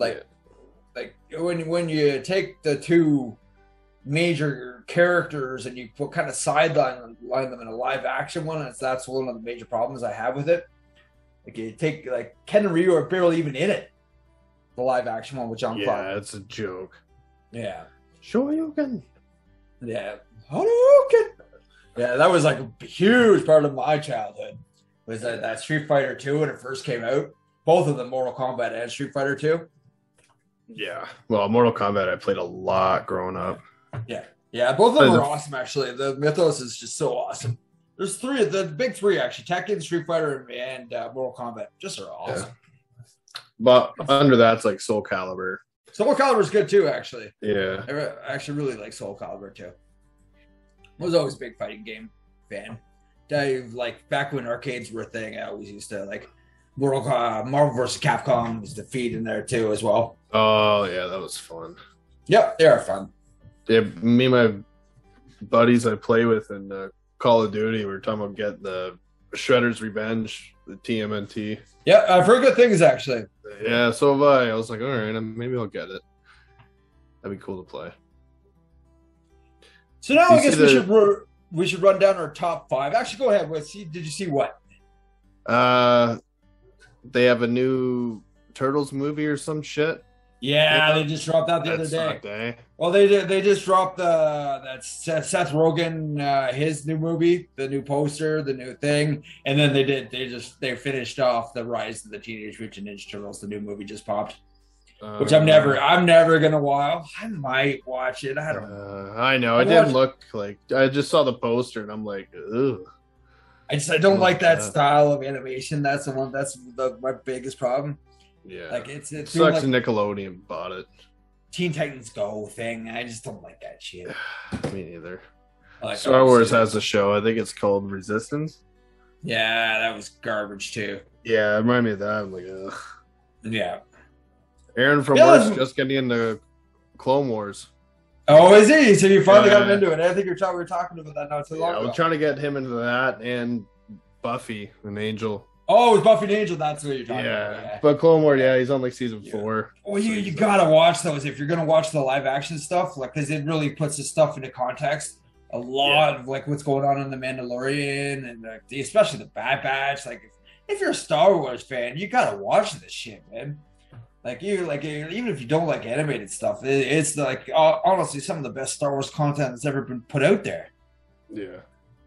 When you take the two major characters and you kind of sideline them in a live action one, that's one of the major problems I have with it. Like you take Ken and Ryu are barely even in it. The live action one with John Clark. Yeah, it's a joke. Yeah. Shoryuken. Yeah. Hadouken! Yeah, that was like a huge part of my childhood. Was that Street Fighter 2 when it first came out? Both of them, Mortal Kombat and Street Fighter 2. Yeah. Well, Mortal Kombat I played a lot growing up. Yeah. Yeah, both of them are awesome, actually. The Mythos is just so awesome. There's three, the big three, actually. Tekken, Street Fighter, and Mortal Kombat. Just are awesome. Yeah. But under that's like Soul Calibur. Soul Calibur is good, too, actually. Yeah. I actually really like Soul Calibur, too. I was always a big fighting game fan. Like, back when arcades were a thing, I always used to, like, Marvel vs. Capcom was the feed in there, too, as well. Oh, yeah, that was fun. Yep, they are fun. Yeah, me and my buddies I play with in Call of Duty, we were talking about getting the Shredder's Revenge, the TMNT. Yeah, I've heard good things, actually. Yeah, so have I. I was like, all right, maybe I'll get it. That'd be cool to play. So now I guess we should run down our top 5. Actually, go ahead. Did you see what? They have a new Turtles movie or some shit. Yeah, they just dropped that the other day. Well, they just dropped that Seth Rogen his new movie, the new poster, the new thing, and then they finished off the Rise of the Teenage Mutant Ninja Turtles. The new movie just popped, which I'm never gonna watch. I might watch it. I don't know. I know it didn't look like. I just saw the poster and I'm like, ugh. I don't like that style of animation. That's the one. That's my biggest problem. Yeah, like it sucks. Like Nickelodeon bought it. Teen Titans Go thing. I just don't like that shit. Me neither. Star Wars has a show. I think it's called Resistance. Yeah, that was garbage too. Yeah, it reminded me of that. I'm like, ugh. Yeah. Aaron from work's just getting into Clone Wars. Oh, is he? So you finally got him into it. I think we were talking about that not too long ago. I was trying to get him into that and Buffy and Angel. Oh, it was Buffy and Angel. That's what you're talking about. Yeah. But Clone Wars, he's on like season 4. Well, you gotta watch those if you're gonna watch the live action stuff, like because it really puts the stuff into context. A lot of like what's going on in the Mandalorian and especially the Bad Batch. Like if you're a Star Wars fan, you gotta watch this shit, man. Even if you don't like animated stuff, it's like honestly some of the best Star Wars content that's ever been put out there. Yeah.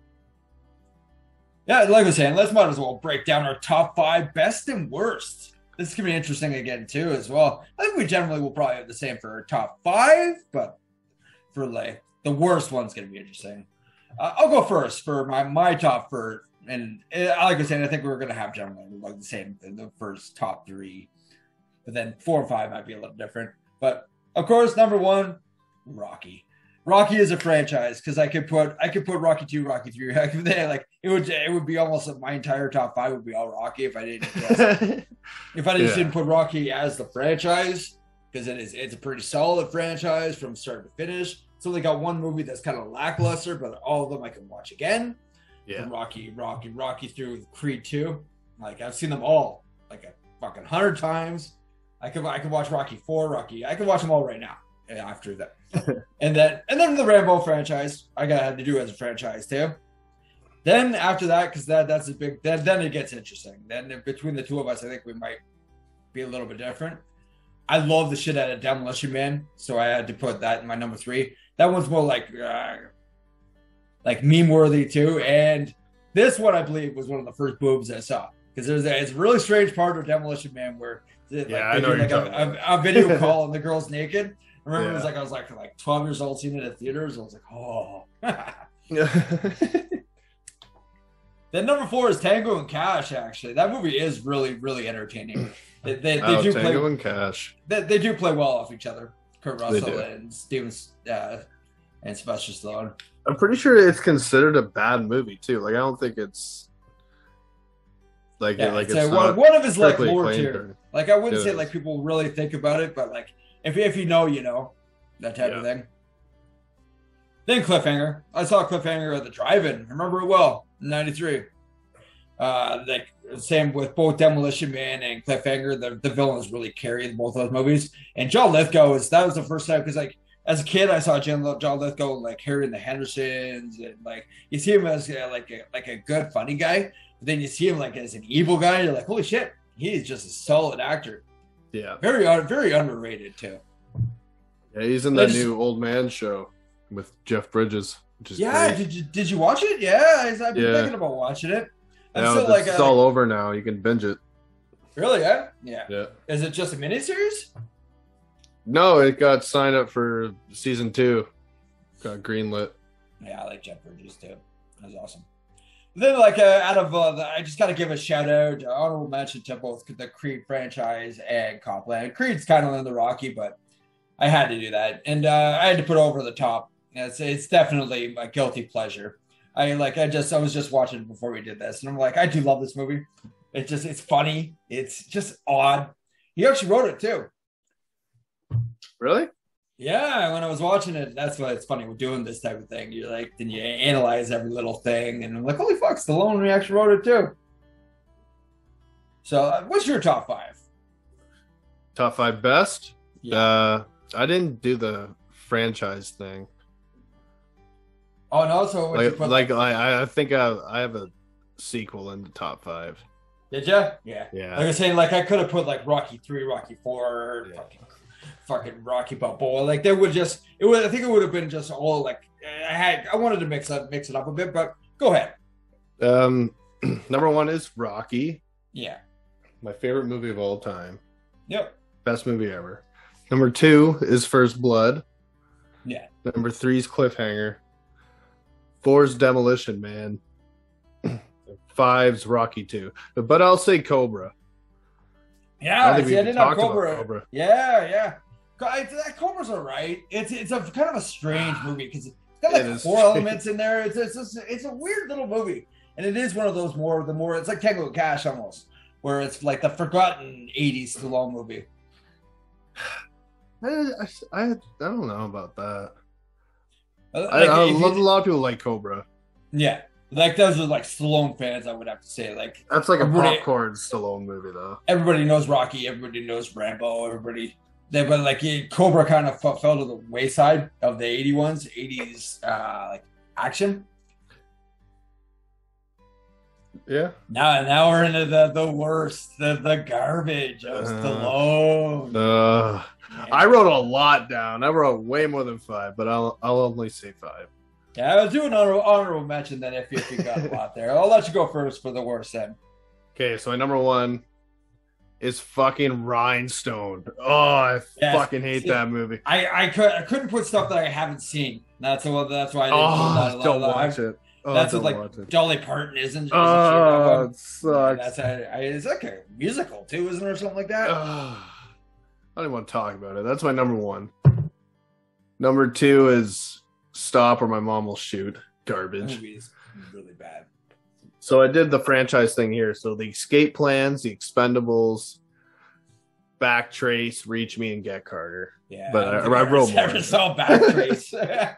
Yeah, like I was saying, might as well break down our top 5 best and worst. This is gonna be interesting again too, as well. I think we generally will probably have the same for our top 5, but for like the worst one's gonna be interesting. I'll go first for my top first, and like I was saying, I think we're gonna have generally like the same in the first top 3. But then 4 and 5 might be a little different. But of course, number 1, Rocky. Rocky is a franchise because I could put Rocky 2, Rocky 3. It would be almost like my entire top 5 would be all Rocky if I didn't didn't put Rocky as the franchise, because it's a pretty solid franchise from start to finish. It's only got one movie that's kind of lackluster, but all of them I can watch again. Yeah, from Rocky through Creed 2. Like I've seen them all like a fucking 100 times. I could watch Rocky 4, I could watch them all right now after that. and then the Rambo franchise, I had to do as a franchise too. Then after that, because that's a big, then it gets interesting. Then between the two of us, I think we might be a little bit different. I love the shit out of Demolition Man, so I had to put that in my number 3. That one's more like meme worthy too. And this one, I believe, was one of the first boobs I saw, because it's a really strange part of Demolition Man where I know like a video call and the girl's naked. I remember it was I was like 12 years old, seeing it at theaters. I was like, oh. Then number 4 is Tango and Cash. Actually, that movie is really, really entertaining. They do Tango and Cash. They do play well off each other. Kurt Russell and and Sylvester Stallone. I'm pretty sure it's considered a bad movie too. Like I don't think it's it's one of his like lower tier. Like I wouldn't say like people really think about it, but like if you know, you know, that type of thing. Then Cliffhanger. I saw Cliffhanger at the drive-in. I remember it well in '93. Like same with both Demolition Man and Cliffhanger. The villains really carried both those movies. And John Lithgow that was the first time, because like as a kid I saw John Lithgow like carrying the Hendersons, and like you see him as like a good funny guy, but then you see him like as an evil guy. You're like, holy shit, he's just a solid actor. Yeah, very underrated too. Yeah, he's in that new Old Man show. with Jeff Bridges, which is Yeah, great. did you watch it? Yeah, I've been Yeah. thinking about watching it. I'm Now still this like, is all over now. You can binge it. really? Yeah, yeah. Yeah. Is it just a miniseries? No, it got signed up for season 2. Got greenlit. Yeah, I like Jeff Bridges too. That was awesome. Then, like, out of I just got to give a shout out, honorable mention to both the Creed franchise and Copland. Creed's kind of in the Rocky, but I had to do that, and I had to put over the top. It's definitely a guilty pleasure. I was just watching it before we did this, and I'm like, I do love this movie. It's funny. It's just odd. He actually wrote it too. Really? Yeah, when I was watching it, that's why it's funny. We're doing this type of thing. You're like, then you analyze every little thing, and I'm like, holy fuck, Stallone actually wrote it too. So, what's your top 5? Top 5 best? Yeah. I didn't do the franchise thing. Oh no, so what you put? I think I have a sequel in the top 5. Did you? Yeah. Yeah. Like I was saying, like I could have put like Rocky 3, Rocky 4, Yeah. fucking Rocky Balboa. Like they would just I think it would have been just all like I wanted to mix it up a bit, but go ahead. Number 1 is Rocky. Yeah. My favorite movie of all time. Yep. Best movie ever. Number 2 is First Blood. Yeah. Number 3 is Cliffhanger. 4's Demolition Man. 5's Rocky 2. But I'll say Cobra. Yeah, think we see, I even didn't have talked about Cobra. Cobra. Yeah. That Cobra's all right. It's a kind of a strange movie because it's got like It is 4 strange. elements in there. It's a weird little movie, and it is one of those more it's like Tango and Cash almost, where it's like the forgotten '80s Stallone movie. I don't know about that. Like, A if you- lot of people like Cobra. yeah, like those are like Stallone fans. I would have to say, like That's like a Everybody- popcorn Stallone movie, though. everybody knows Rocky, everybody knows Rambo, but like Cobra kind of fell to the wayside of the '80s like action. Yeah. Now we're into the worst, the garbage of Stallone. I wrote a lot down. I wrote way more than 5, but I'll only say 5. Yeah, I was doing honorable mention then if you got a lot there. I'll let you go first for the worst then. Okay, so my number 1 is fucking Rhinestone. Oh, I Yes. fucking hate See, that movie. I couldn't put stuff that I haven't seen. That's why I didn't put that. Oh, don't watch it. Oh, That's don't what watch like it. Dolly Parton isn't. Oh, it Yeah, sucks. it's like a musical too, isn't it, or something like that? I don't even want to talk about it. That's my number 1. Number 2 is Stop or My Mom Will Shoot. That Garbage. movie is really bad. So I did the franchise thing here. So the Escape Plans, the Expendables, Backtrace, Reach Me, and Get Carter. Yeah, But don't I think wrote more. ever saw Backtrace.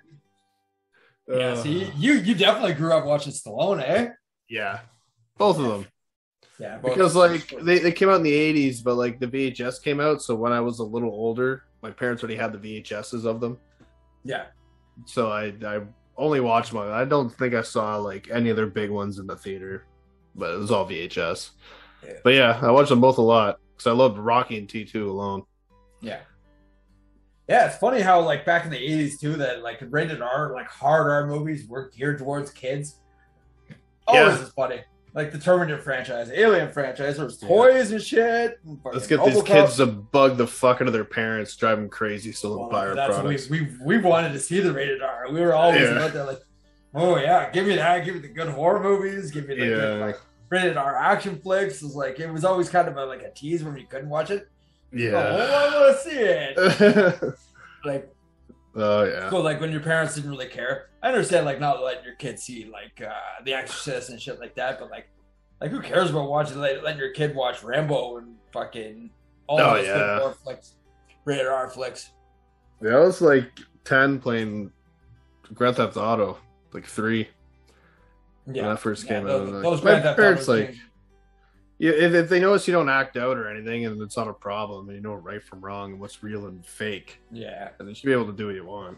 Yeah, see, you definitely grew up watching Stallone, eh? Yeah, both of them. Yeah, Because like they came out in the 80s, but like the VHS came out. So when I was a little older, my parents already had the VHSs of them. yeah, So I only watched one. I don't think I saw like any of their big ones in the theater, but it was all VHS. Yeah. But yeah, I watched them both a lot because I loved Rocky and T2 alone. yeah. Yeah, it's funny how like back in the '80s too, that like rated R, like hard R movies were geared towards kids. Always is funny. Like the Terminator franchise, Alien franchise, there was toys and shit. And Let's fucking get these RoboCop. kids to bug the fuck out of their parents, drive them crazy, so they'll Well, buy our that's what products. we wanted to see the rated R. We were always Yeah. out there like, oh yeah, give me that, give me the good horror movies, give me the good Yeah. like rated R action flicks. It was like it was always kind of like a tease when you couldn't watch it. Oh, Yeah. I want to see it. Like Oh yeah. so, like when your parents didn't really care. I understand, like not letting your kids see like The Exorcist and shit like that, but like who cares about watching letting your kid watch Rambo and fucking all Oh, those yeah. good horror flicks, rated R flicks. Yeah, I was like 10 playing Grand Theft Auto, like 3 when that first came out. Those, Like, those my Grand Theft parents Auto like, games. yeah, if they notice you don't act out or anything, and it's not a problem, and you know right from wrong and what's real and fake, Yeah. and they should be able to do what you want.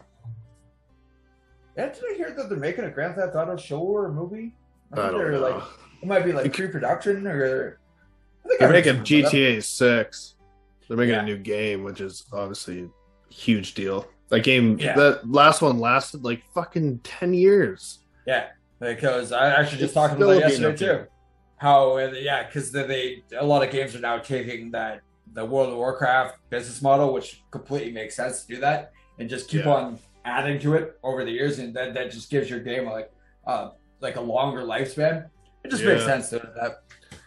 Yeah, did I hear that they're making a Grand Theft Auto show or a movie? I think don't they're know. like it might be like pre-production or. I think They're I heard making something about that. GTA 6. They're making Yeah. a new game, which is obviously a huge deal. That game, Yeah. that last one lasted like fucking 10 years. Yeah, because I actually just talked Still about that being yesterday updated. too. How because they a lot of games are now taking the World of Warcraft business model, which completely makes sense to do that, and just keep Yeah. on adding to it over the years, and that just gives your game like a longer lifespan. It just makes Yeah. sense to do that.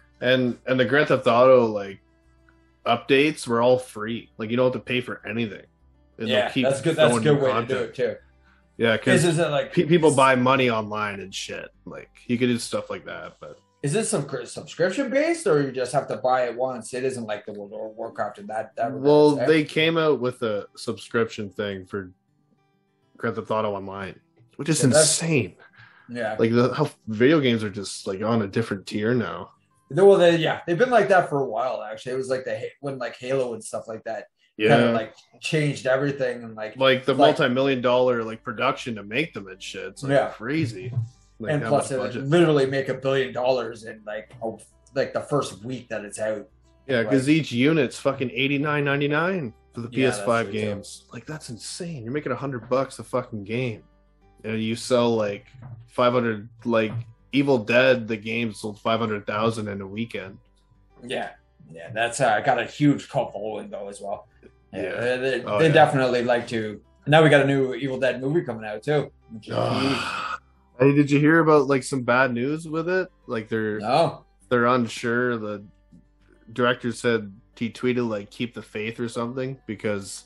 And the Grand Theft Auto like updates were all free. Like you don't have to pay for anything. And they'll Yeah, keep that's good. That's a throwing new good way to do content. it too. Yeah, because Is it like people buy money online and shit. Like you could do stuff like that, but Is this some subscription based, or you just have to buy it once? It isn't like the World of Warcraft and that. well, regards, eh? they came out with a subscription thing for Grand Theft Auto Online, which is Yeah, that's- insane. Yeah. Like how video games are just like on a different tier now. They've been like that for a while. Actually, it was like when like Halo and stuff like that kind of Yeah, like changed everything and like like the like- multi-million-dollar like production to make them and shit. It's like Yeah. crazy. Like, and how plus much it budget. literally make $1 billion in like the first week that it's out. Yeah, because each unit's fucking $89.99 for the Yeah, that's PS5 true, games. Like that's insane. You're making $100 a fucking game, and you sell like 500. Like Evil Dead, the game sold 500,000 in a weekend. Yeah, that's got a huge cult following though as well. Yeah. They Oh, yeah. definitely like to. Now we got a new Evil Dead movie coming out too. which is huge. Hey, did you hear about like some bad news with it? Like they're No, unsure. The director said he tweeted like "keep the faith" or something because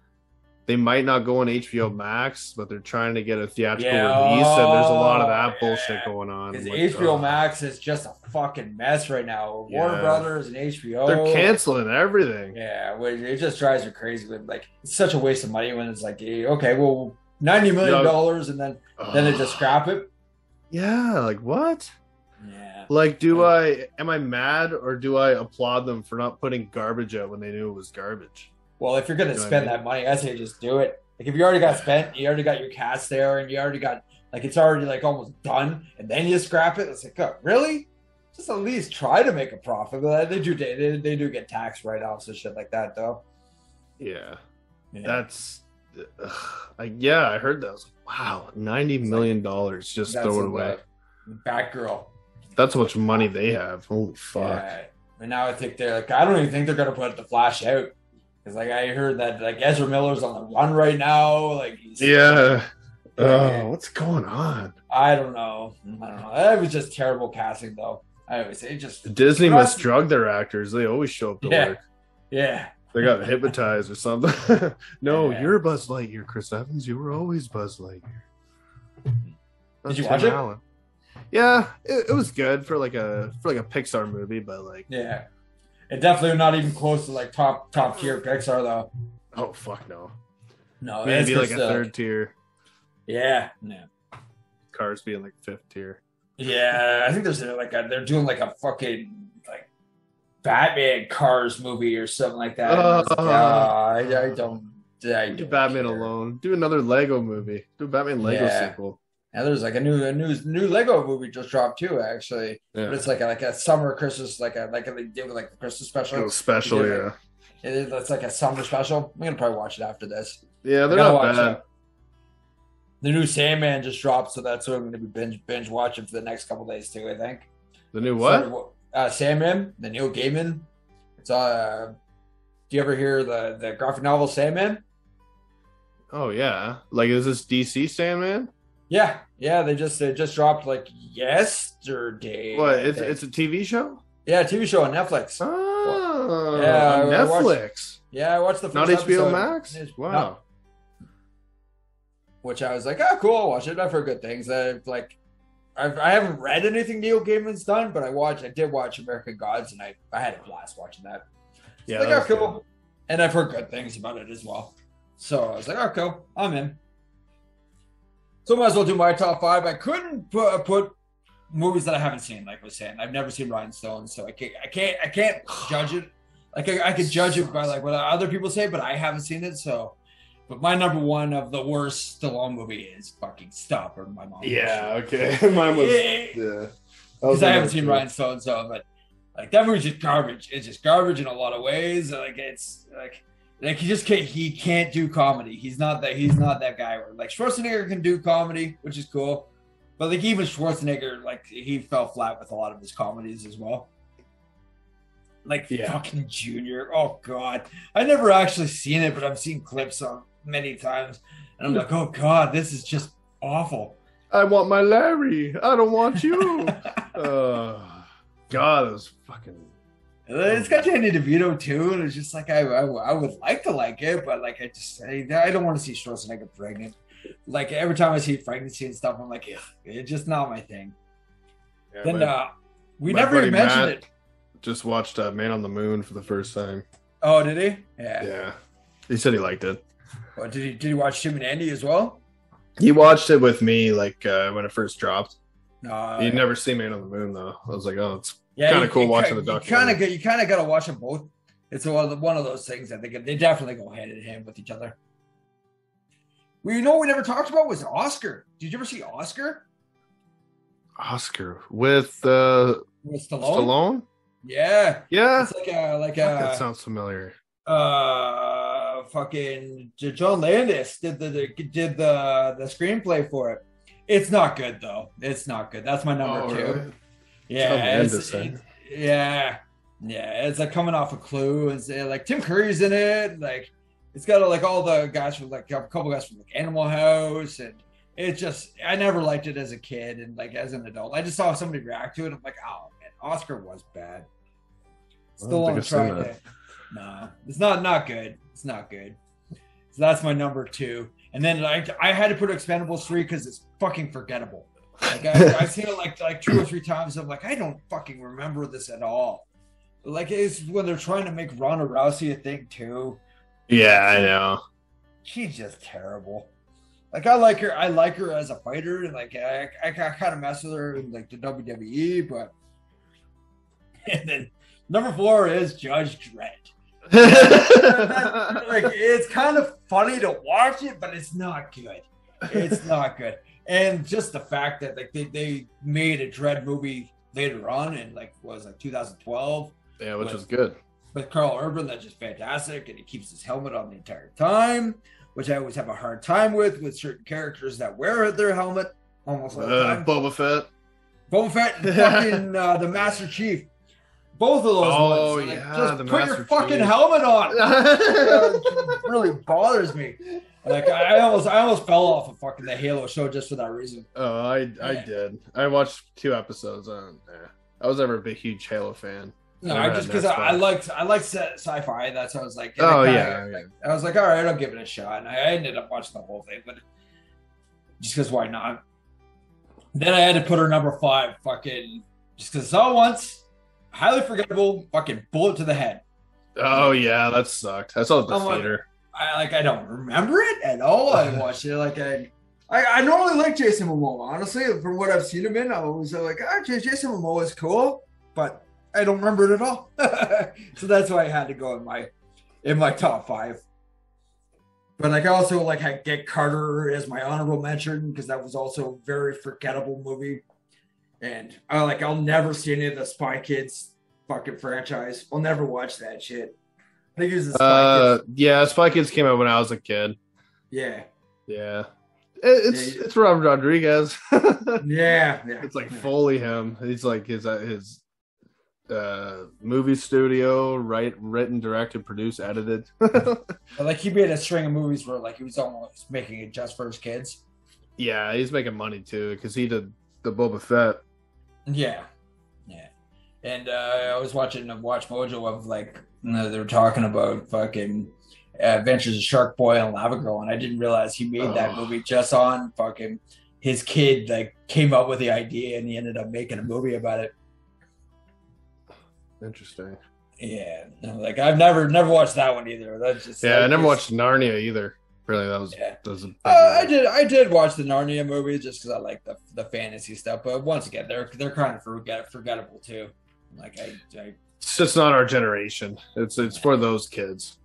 they might not go on HBO Max, but they're trying to get a theatrical Yeah. release, and there's a lot of that Yeah. bullshit going on. because Like, HBO ugh. Max is just a fucking mess right now. Warner Yeah. Brothers and HBO. They're canceling everything. Yeah, it just drives me crazy. Like it's such a waste of money when it's like, okay, well, $90 million, and then they just scrap it. Yeah, like what? Yeah, Like, am I mad or do I applaud them for not putting garbage out when they knew it was garbage? well, if you're gonna You know what I spend mean? that money, I say just do it. Like if you already got spent, you already got your cast there, and you already got like it's already like almost done, and then you scrap it. It's like, oh, really? Just at least try to make a profit. But they do get tax write-offs and shit like that, though. Yeah, Yeah. that's. I heard that. I was like, wow, $90 million just That's throw it a away. lot. Batgirl. That's how much money they have. Holy fuck. Yeah. And now I think they're like, I don't even think they're gonna put the Flash out because like I heard that like Ezra Miller's on the run right now. Like he's Yeah. Yeah. Oh, what's going on? I don't know. That was just terrible casting though. I always say just Disney must drug their actors. They always show up to Yeah. work. yeah. They got hypnotized or something. No, Yeah. you're Buzz Lightyear, Chris Evans. You were always Buzz Lightyear. Did you Tim watch it? Allen. Yeah, it was good for like a Pixar movie, but like, Yeah. And definitely not even close to like top tier Pixar though. oh fuck no. No, Maybe it's like just, a third tier. Yeah. Yeah. Cars being like fifth tier. Yeah, I think they're doing like a fucking like Batman Cars movie or something like that. And I was like, I don't. Do Batman care. alone. Do another Lego movie. Do a Batman Lego Yeah. sequel. And there's like a new Lego movie just dropped too, actually. Yeah. But it's like a summer Christmas, like they did with like the Christmas special. Oh, special, Yeah. yeah. It's like a summer special. I'm gonna probably watch it after this. Yeah, they're I gotta not watch bad. that. The new Sandman just dropped, so that's what I'm gonna be binge watching for the next couple days too. I think. The new what? So, Sandman, the Neil Gaiman. It's do you ever hear the graphic novel Sandman? Oh yeah. Like is this DC Sandman? Yeah, they just dropped like yesterday. What? I think. It's a TV show? Yeah, a TV show on Netflix. Oh, Yeah, on I watched- Netflix. Yeah, I watched the first Not HBO episode. Max? No, Wow. which I was like, oh, cool, I'll watch it. I've heard good things. I haven't read anything Neil Gaiman's done, but I did watch American Gods, and I had a blast watching that. Yeah, Like, that oh, was cool. good. And I've heard good things about it as well. So I was like, oh, cool, I'm in. So I might as well do my top 5. I couldn't put movies that I haven't seen, like I was saying. I've never seen Rhinestone, so I can't judge it. Like I could judge it by like what other people say, but I haven't seen it. So, but my number one of the worst Stallone movie is fucking Stop or My Mom. Yeah, okay. Mine was yeah. Because I haven't seen Rhinestone, so but like that movie's just garbage. It's just garbage in a lot of ways. Like it's like Like he can't do comedy. He's not that guy. Where, like Schwarzenegger can do comedy, which is cool, but like even Schwarzenegger, like he fell flat with a lot of his comedies as well. Like fucking Junior. Oh God, I never actually seen it, but I've seen clips on many times, and I'm like, oh God, this is just awful. I want my Larry. I don't want you. God, it was fucking. It's got Danny DeVito too, and it's just like I would like to like it, but like I don't want to see Schwarzenegger pregnant. Like every time I see pregnancy and stuff, I'm like, ugh, it's just not my thing. Yeah, then we never even mentioned it. Just watched Man on the Moon for the first time. Oh, did he? Yeah. He said he liked it. Well, did he watch Tim and Andy as well? He watched it with me like when it first dropped. He'd Yeah. never seen Man on the Moon though. I was like, oh, it's kind of cool watching the documentary. You kind of got to watch them both. It's one of those things that they definitely go hand in hand with each other. Well, you know what we never talked about was Oscar. Did you ever see Oscar? Oscar with Stallone? Stallone? Yeah. Yeah. It's that sounds familiar. Fucking John Landis did the screenplay for it. It's not good though. It's not good. That's my number 2. Really? Yeah, it's like coming off a Clue. It's like Tim Curry's in it. Like it's got like all the guys from like a couple guys from like Animal House, and it just I never liked it as a kid, and like as an adult, I just saw somebody react to it. I'm like, oh man, Oscar was bad. Still on tried it. No, it's not good. It's not good. So that's my number 2. And then I had to put Expendables 3 because it's fucking forgettable. Like I've seen it like 2 or 3 times. I'm like, I don't fucking remember this at all. Like it's when they're trying to make Ronda Rousey a thing too. Yeah, I know. She's just terrible. Like I like her as a fighter, and like I kind of mess with her in like the WWE, but and then number 4 is Judge Dredd. Like it's kind of funny to watch it, but it's not good. It's not good. And just the fact that like they made a Dredd movie later on in like 2012. Yeah, which was good. With Carl Urban, that's just fantastic, and he keeps his helmet on the entire time, which I always have a hard time with certain characters that wear their helmet almost all the time. Boba Fett And fucking the Master Chief. Both of those ones. Oh, Like, yeah, just the put Master your fucking Chief. helmet on. It really bothers me. Like I almost fell off of fucking the Halo show just for that reason. Oh, I did. I watched 2 episodes on. I was never a big huge Halo fan. No, just because I liked sci-fi. That's what I was like. Oh I was like, all right, I'll give it a shot. And I ended up watching the whole thing, but just because why not? Then I had to put her number 5, fucking just because I saw it once. Highly forgettable, fucking bullet to the head. Oh yeah, that sucked. I saw it at the theater. I don't remember it at all. I watched it like I normally like Jason Momoa. Honestly, from what I've seen him in, I was like, Jason Momoa is cool, but I don't remember it at all. So that's why I had to go in my top 5. But like I also like I get Carter as my honorable mention because that was also a very forgettable movie. And I'll never see any of the Spy Kids fucking franchise. I'll never watch that shit. I think it was the Spy Kids. Yeah, Spy Kids came out when I was a kid. Yeah. It's Robert Rodriguez. Yeah. It's like fully him. He's like his movie studio, written, directed, produced, edited. Like he made a string of movies where like he was almost making it just for his kids. Yeah, he's making money too because he did the Boba Fett. Yeah. And I was watching Watch Mojo of like they were talking about fucking Adventures of Shark Boy and Lava Girl, and I didn't realize he made that movie just on fucking his kid like came up with the idea and he ended up making a movie about it. Interesting. Yeah, like I've never watched that one either. That's just I never watched Narnia either. Really, that was I did watch the Narnia movies just because I like the fantasy stuff. But once again, they're kind of forgettable too. Like it's just not our generation. It's for those kids.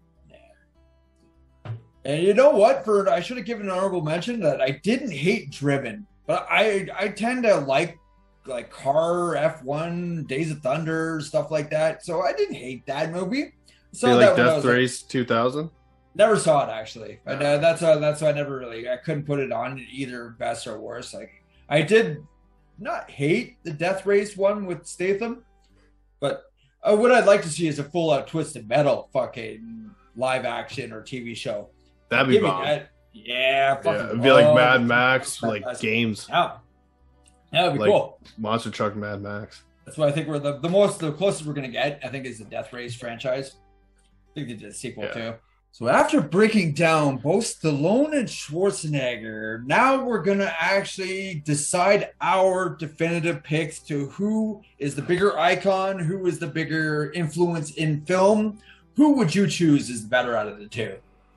Yeah. And you know what? I should have given an honorable mention that I didn't hate Driven, but I tend to like car F1, Days of Thunder, stuff like that. So I didn't hate that movie. Saw You that like when I Death was like, Race 2000? never saw it actually, but that's why I never really I couldn't put it on either best or worst. Like I did not hate the Death Race one with Statham, but what I'd like to see is a full out Twisted Metal fucking live action or TV show. That'd be Give me bomb. that. Yeah, Yeah, fucking it'd be like love Mad it. Max, like games, Yeah, that'd be like cool. Monster Truck Mad Max. That's what I think we're the closest we're gonna get. I think is the Death Race franchise. I think they did a sequel too. So after breaking down both Stallone and Schwarzenegger, now we're gonna actually decide our definitive picks to who is the bigger icon, who is the bigger influence in film. Who would you choose is the better out of the two?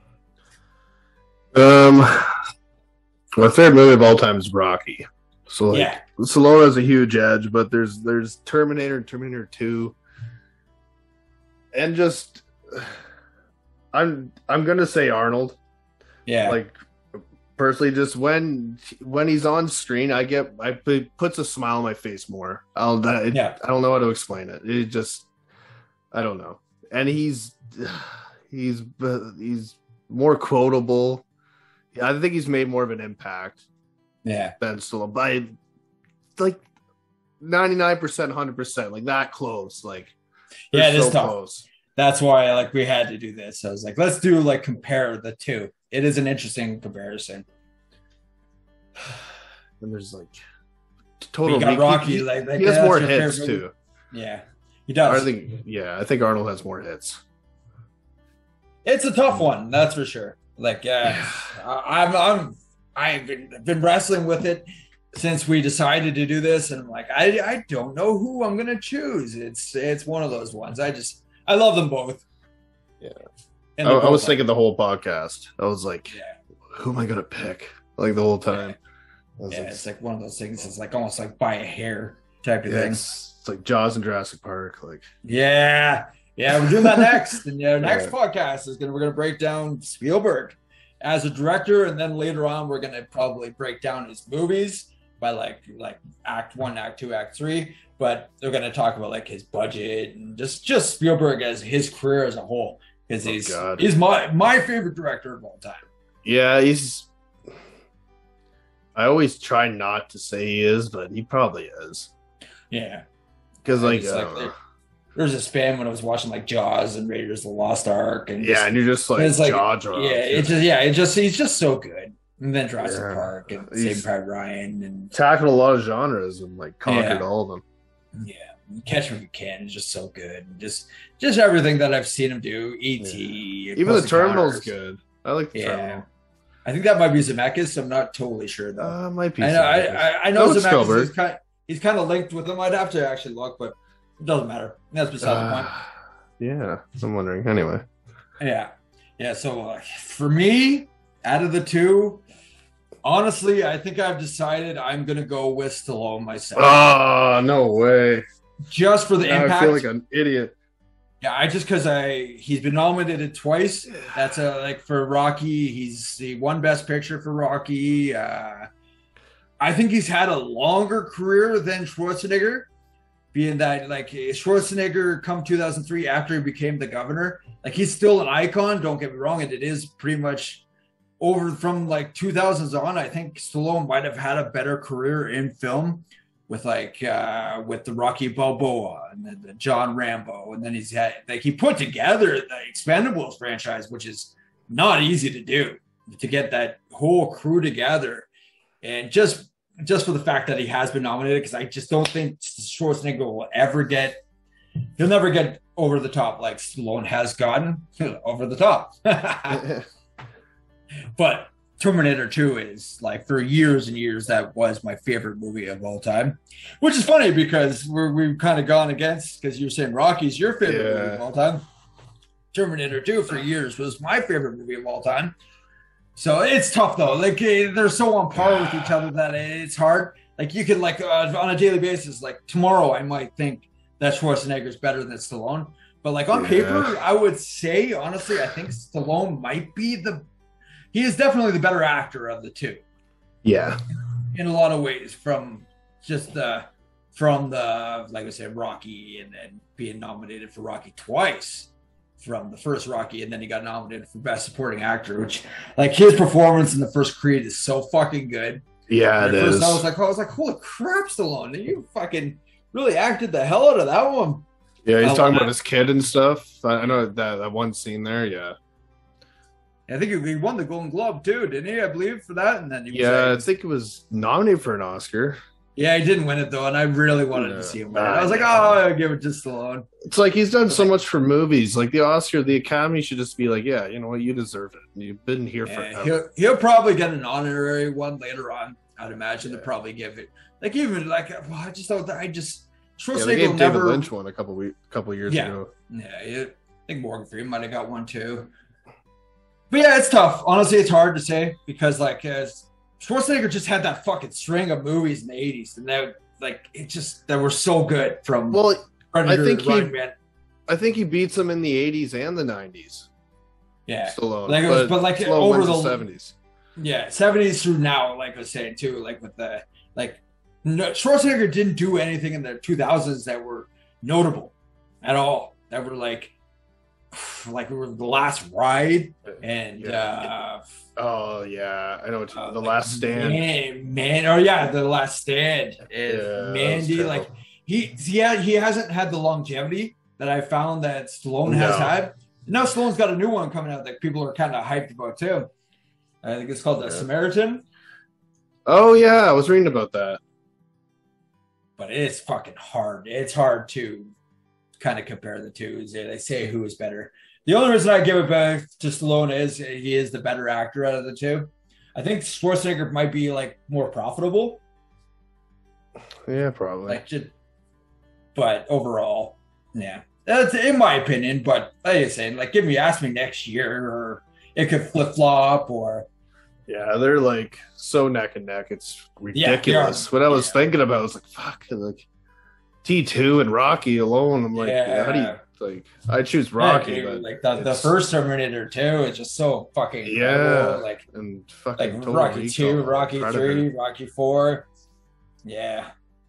My favorite movie of all time is Rocky. So like, Yeah. Stallone has a huge edge, but there's Terminator and Terminator 2, and just I'm gonna say Arnold. Yeah. Like personally, just when he's on screen, it puts a smile on my face more. I don't know how to explain it. It just I don't know. And he's more quotable. I think he's made more of an impact. Yeah. Than Stallone by like 99%, 100%, like that close. Like yeah, it is tough. Close. That's why like we had to do this. I was like, let's do like compare the two. It is an interesting comparison. And there's like total. You got Rocky. He like has more hits too. Yeah, he does. I think Arnold has more hits. It's a tough one, that's for sure. Like, I've been wrestling with it since we decided to do this, and I'm like, I don't know who I'm gonna choose. It's one of those ones. I love them both. Yeah, and I was thinking the whole podcast. I was like, yeah. Who am I gonna pick? Like the whole time. Yeah, it's like one of those things. It's like almost like by a hair type of thing. It's like Jaws and Jurassic Park. Like, yeah, we're doing that next. And next podcast is we're gonna break down Spielberg as a director, and then later on we're gonna probably break down his movies by like Act 1, Act 2, Act 3. But they're gonna talk about like his budget and just Spielberg as his career as a whole, because he's my favorite director of all time. Yeah, I always try not to say he is, but he probably is. Yeah, because there's this fan when I was watching like Jaws and Raiders of the Lost Ark, and and you're just like jaw drop. He's just so good. And then Jurassic Park and Saving Private Ryan and tackled a lot of genres and like conquered all of them. Yeah, Catch Me If You Can is just so good. Just everything that I've seen him do. E.T. Even the Terminal's good. I like the Terminal. I think that might be Zemeckis. I'm not totally sure though. Might be. I know Zemeckis. He's kind of linked with him. I'd have to actually look, but it doesn't matter. That's beside the point. Yeah, I'm wondering. Anyway. Yeah. So for me, out of the two, honestly, I think I've decided I'm gonna go with Stallone myself. Oh, no way! Just for the impact. I feel like an idiot. Yeah, because he's been nominated twice. That's for Rocky. He's the won Best Picture for Rocky. I think he's had a longer career than Schwarzenegger, being that like Schwarzenegger come 2003 after he became the governor. Like he's still an icon. Don't get me wrong, and it is pretty much over from like 2000s on. I think Stallone might have had a better career in film with with the Rocky Balboa and then the John Rambo, and then he's had he put together the Expendables franchise, which is not easy to do, to get that whole crew together, and just for the fact that he has been nominated, because I just don't think Schwarzenegger will ever he'll never get over the top like Stallone has gotten over the top. But Terminator 2 is like for years and years that was my favorite movie of all time, which is funny because we've kind of gone against, because you're saying Rocky's your favorite movie of all time. Terminator 2 for years was my favorite movie of all time. So it's tough though. Like they're so on par with each other that it's hard. Like you can on a daily basis, like tomorrow I might think that Schwarzenegger's better than Stallone, but like on paper, I would say honestly, I think Stallone might be he is definitely the better actor of the two. Yeah. In a lot of ways, from like I said, Rocky, and then being nominated for Rocky twice from the first Rocky, and then he got nominated for Best Supporting Actor, which like his performance in the first Creed is so fucking good. Yeah, it is. I was like, holy crap, Stallone, you fucking really acted the hell out of that one. Yeah, he's talking about his kid and stuff. I know that one scene there. Yeah, I think he won the Golden Globe too, didn't he? I believe for that, and then I think it was nominated for an Oscar. Yeah, he didn't win it though, and I really wanted to see him win it. I was like, I'll give it to Stallone. It's like he's done so much for movies. Like the Oscar, the Academy should just be like, yeah, you know what, you deserve it. You've been here forever. He'll probably get an honorary one later on. I'd imagine to probably give it. Like even like, I just thought that Schwarzenegger they gave never. David Lynch one a couple years ago. Yeah, I think Morgan Freeman might have got one too. But yeah, it's tough. Honestly, it's hard to say because like Schwarzenegger just had that fucking string of movies in the 80s, and that were so good from. Well, Predator, I think he beats him in the 80s and the 90s. Yeah, Stallone. Like it was, but like Stallone over the 70s. Yeah, 70s through now, like I was saying too, like with the Schwarzenegger didn't do anything in the 2000s that were notable at all. That were like we were The Last Ride and oh yeah, I know what The Last Stand. The Last Stand and Mandy. Like he hasn't had the longevity that I found that Stallone has had. Now Stallone's got a new one coming out that people are kind of hyped about too. I think it's called The Samaritan. Oh yeah, I was reading about that. But it's fucking hard. It's hard to kind of compare the two. They say who is better. The only reason I give it back to Stallone is he is the better actor out of the two. I think Schwarzenegger might be like more profitable. Yeah, probably. But overall, yeah, that's in my opinion. But like I say, like ask me next year, or it could flip flop, or. Yeah, they're like so neck and neck. It's ridiculous. What I was thinking about was like, fuck, like T2 and Rocky alone. I'm like, how do you like? I choose Rocky, but like the first Terminator 2 is just so fucking incredible. Like and fucking like Rocky 2, Rocky 3, Rocky 4, yeah,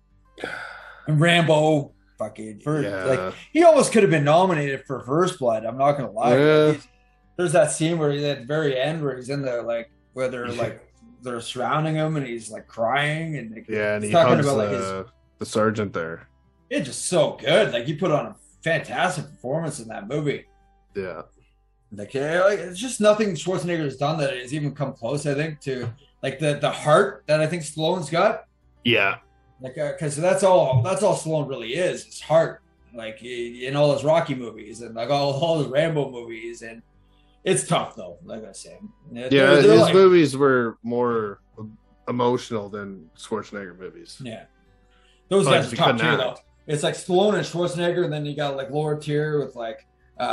and Rambo. Fucking like he almost could have been nominated for First Blood. I'm not gonna lie. Yeah. There's that scene where at the very end where he's in the where they're surrounding him and he's like crying and and he hugs the sergeant there. It's just so good. Like he put on a fantastic performance in that movie. Yeah, like it's just nothing Schwarzenegger has done that has even come close. I think to like the heart that I think Stallone's got. Yeah, like because that's all Stallone really is heart. Like in all his Rocky movies and like all his Rambo movies and. It's tough though, like I said. Yeah, his movies were more emotional than Schwarzenegger movies. Yeah, those guys are top tier though. It's like Stallone and Schwarzenegger, and then you got like lower tier with like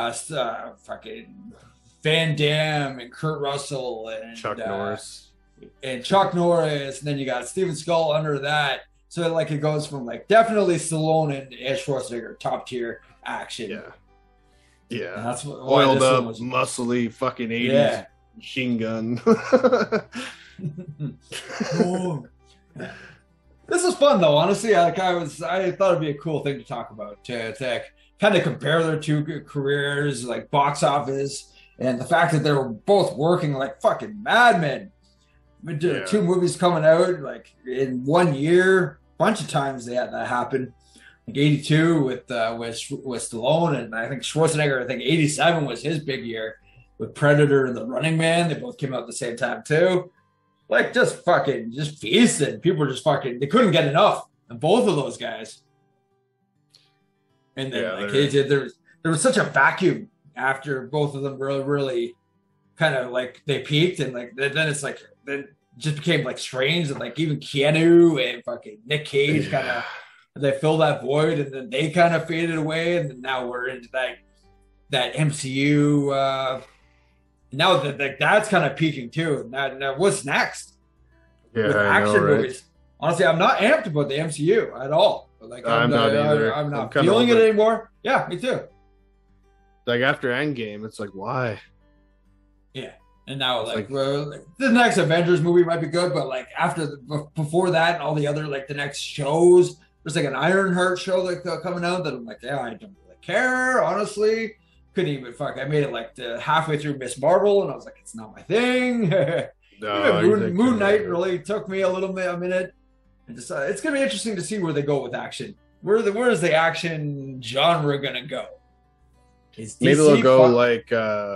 fucking Van Damme and Kurt Russell and Chuck Norris, and then you got Steven Skull under that. So like it goes from like definitely Stallone and Schwarzenegger top tier action. Yeah. Yeah, and that's oiled up, muscly, fucking 80s machine gun. This is fun though, honestly. I thought it'd be a cool thing to talk about to kind of compare their two careers, like box office, and the fact that they were both working like fucking madmen. Two movies coming out like in 1 year. A bunch of times they had that happen. Like 82 with Stallone, and I think Schwarzenegger. I think 87 was his big year with Predator and The Running Man. They both came out at the same time too. Like just feasted. People were just fucking. They couldn't get enough of both of those guys. And then there was such a vacuum after both of them really kind of like they peaked, and like then it's like then it just became like strange, and like even Keanu and fucking Nick Cage kind of. They fill that void, and then they kind of faded away, and then now we're into that MCU. Now that's kind of peaking too. Now what's next? Yeah, with action movies. Honestly, I'm not amped about the MCU at all. Like I'm not either. I'm not feeling it anymore. Yeah, me too. Like after Endgame, it's like why? Yeah, and now the next Avengers movie might be good, but like before that and all the other like the next shows. There's like an Ironheart show coming out that I'm like, yeah, I don't really care, honestly. couldn't even fuck. I made it like halfway through Miss Marvel, and I was like, it's not my thing. No, Even Moon Knight really took me a minute. And just, it's gonna be interesting to see where they go with action. Where is the action genre gonna go? Maybe they'll go like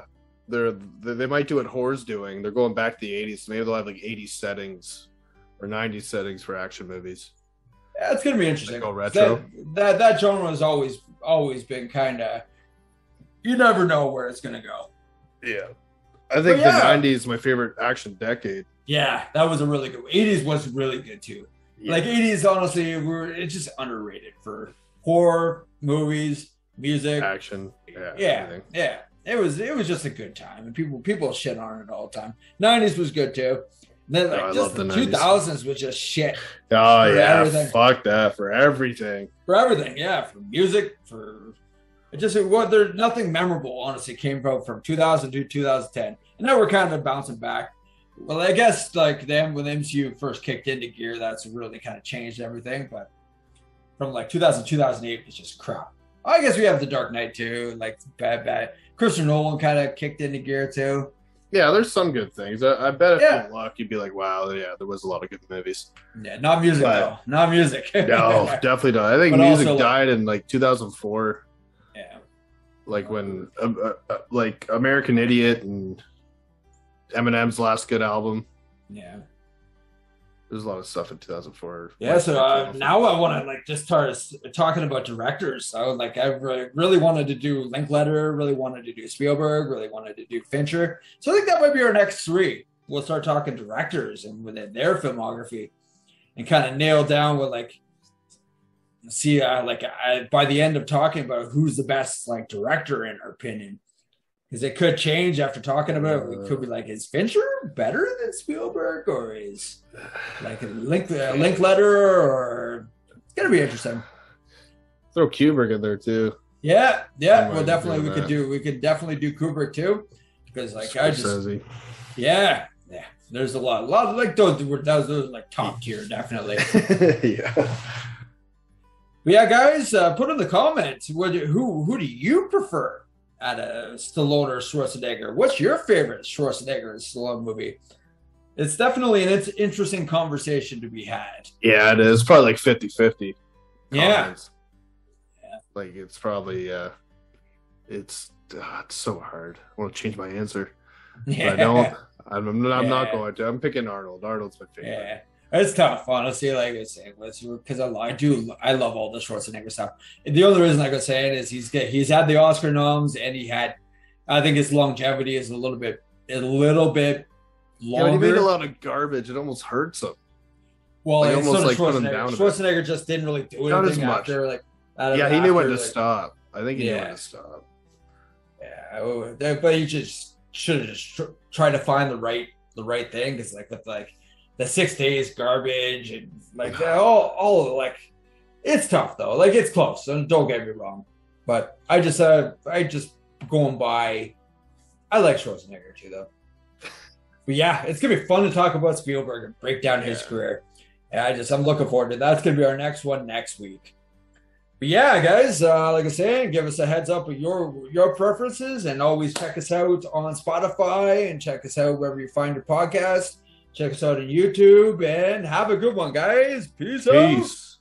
they might do what Horror's doing. They're going back to the 80s. So maybe they'll have like 80s settings or 90s settings for action movies. Yeah, it's gonna be interesting. Go retro. That genre has always been kind of, you never know where it's gonna go. Yeah, I think the 90s is my favorite action decade. Yeah, that was a really good. 80s was really good too. Yeah. Like 80s, honestly, it's just underrated for horror movies, music, action. Yeah. It was just a good time, and people shit on it all the time. 90s was good too. Then like just the 2000s was just shit. Oh yeah, everything. Fuck that for everything. For everything, yeah, for music, for it just there's nothing memorable. Honestly, came from 2000 to 2010, and now we're kind of bouncing back. Well, I guess like then when MCU first kicked into gear, that's really kind of changed everything. But from like 2000 to 2008, it's just crap. I guess we have The Dark Knight too, like bad. Christopher Nolan kind of kicked into gear too. Yeah, there's some good things. I bet if you're lucky, you'd be like, wow, yeah, there was a lot of good movies. Yeah, not music though. Not music. No, definitely not. I think music died in like 2004. Yeah. Like when like American Idiot and Eminem's last good album. Yeah. There's a lot of stuff in 2004. Yeah, so now I want to like just start talking about directors. So like I really wanted to do Linklater, really wanted to do Spielberg, really wanted to do Fincher. So I think that might be our next 3. We'll start talking directors and within their filmography, and kind of nail down with like see by the end of talking about who's the best like director in our opinion. Because it could change after talking about it. We could be like, is Fincher better than Spielberg, or is like a Linklater, or it's gonna be interesting. Throw Kubrick in there too. Yeah. Well, definitely we could definitely do Kubrick too, because like yeah. There's a lot like those like top tier definitely. Yeah. But yeah, guys, put in the comments who do you prefer? At a Stallone or Schwarzenegger. What's your favorite Schwarzenegger and Stallone movie? It's definitely an interesting conversation to be had. Yeah, it is. Probably like 50-50. Yeah. Like it's probably it's so hard. I want to change my answer. Yeah. But I don't. I'm not going to. I'm picking Arnold. Arnold's my favorite. Yeah. It's tough, honestly. Like I say, because I love all the Schwarzenegger stuff. And the only reason I could say it is he's had the Oscar noms, and I think his longevity is a little bit longer. Yeah, he made a lot of garbage. It almost hurts him. Well, like, almost like put him down. Schwarzenegger just didn't really do anything after. Like, he knew when to stop. I think he knew when to stop. Yeah, but he just should have just tried to find the right thing. Because like with like the 6 days garbage and like all like it's tough though. Like it's close. So don't get me wrong, but I just going by. I like Schwarzenegger too though. But yeah, it's gonna be fun to talk about Spielberg and break down his career. And I'm looking forward to that. That's gonna be our next one next week. But yeah, guys, like I said, give us a heads up with your preferences, and always check us out on Spotify and check us out wherever you find your podcast. Check us out on YouTube, and have a good one, guys. Peace out.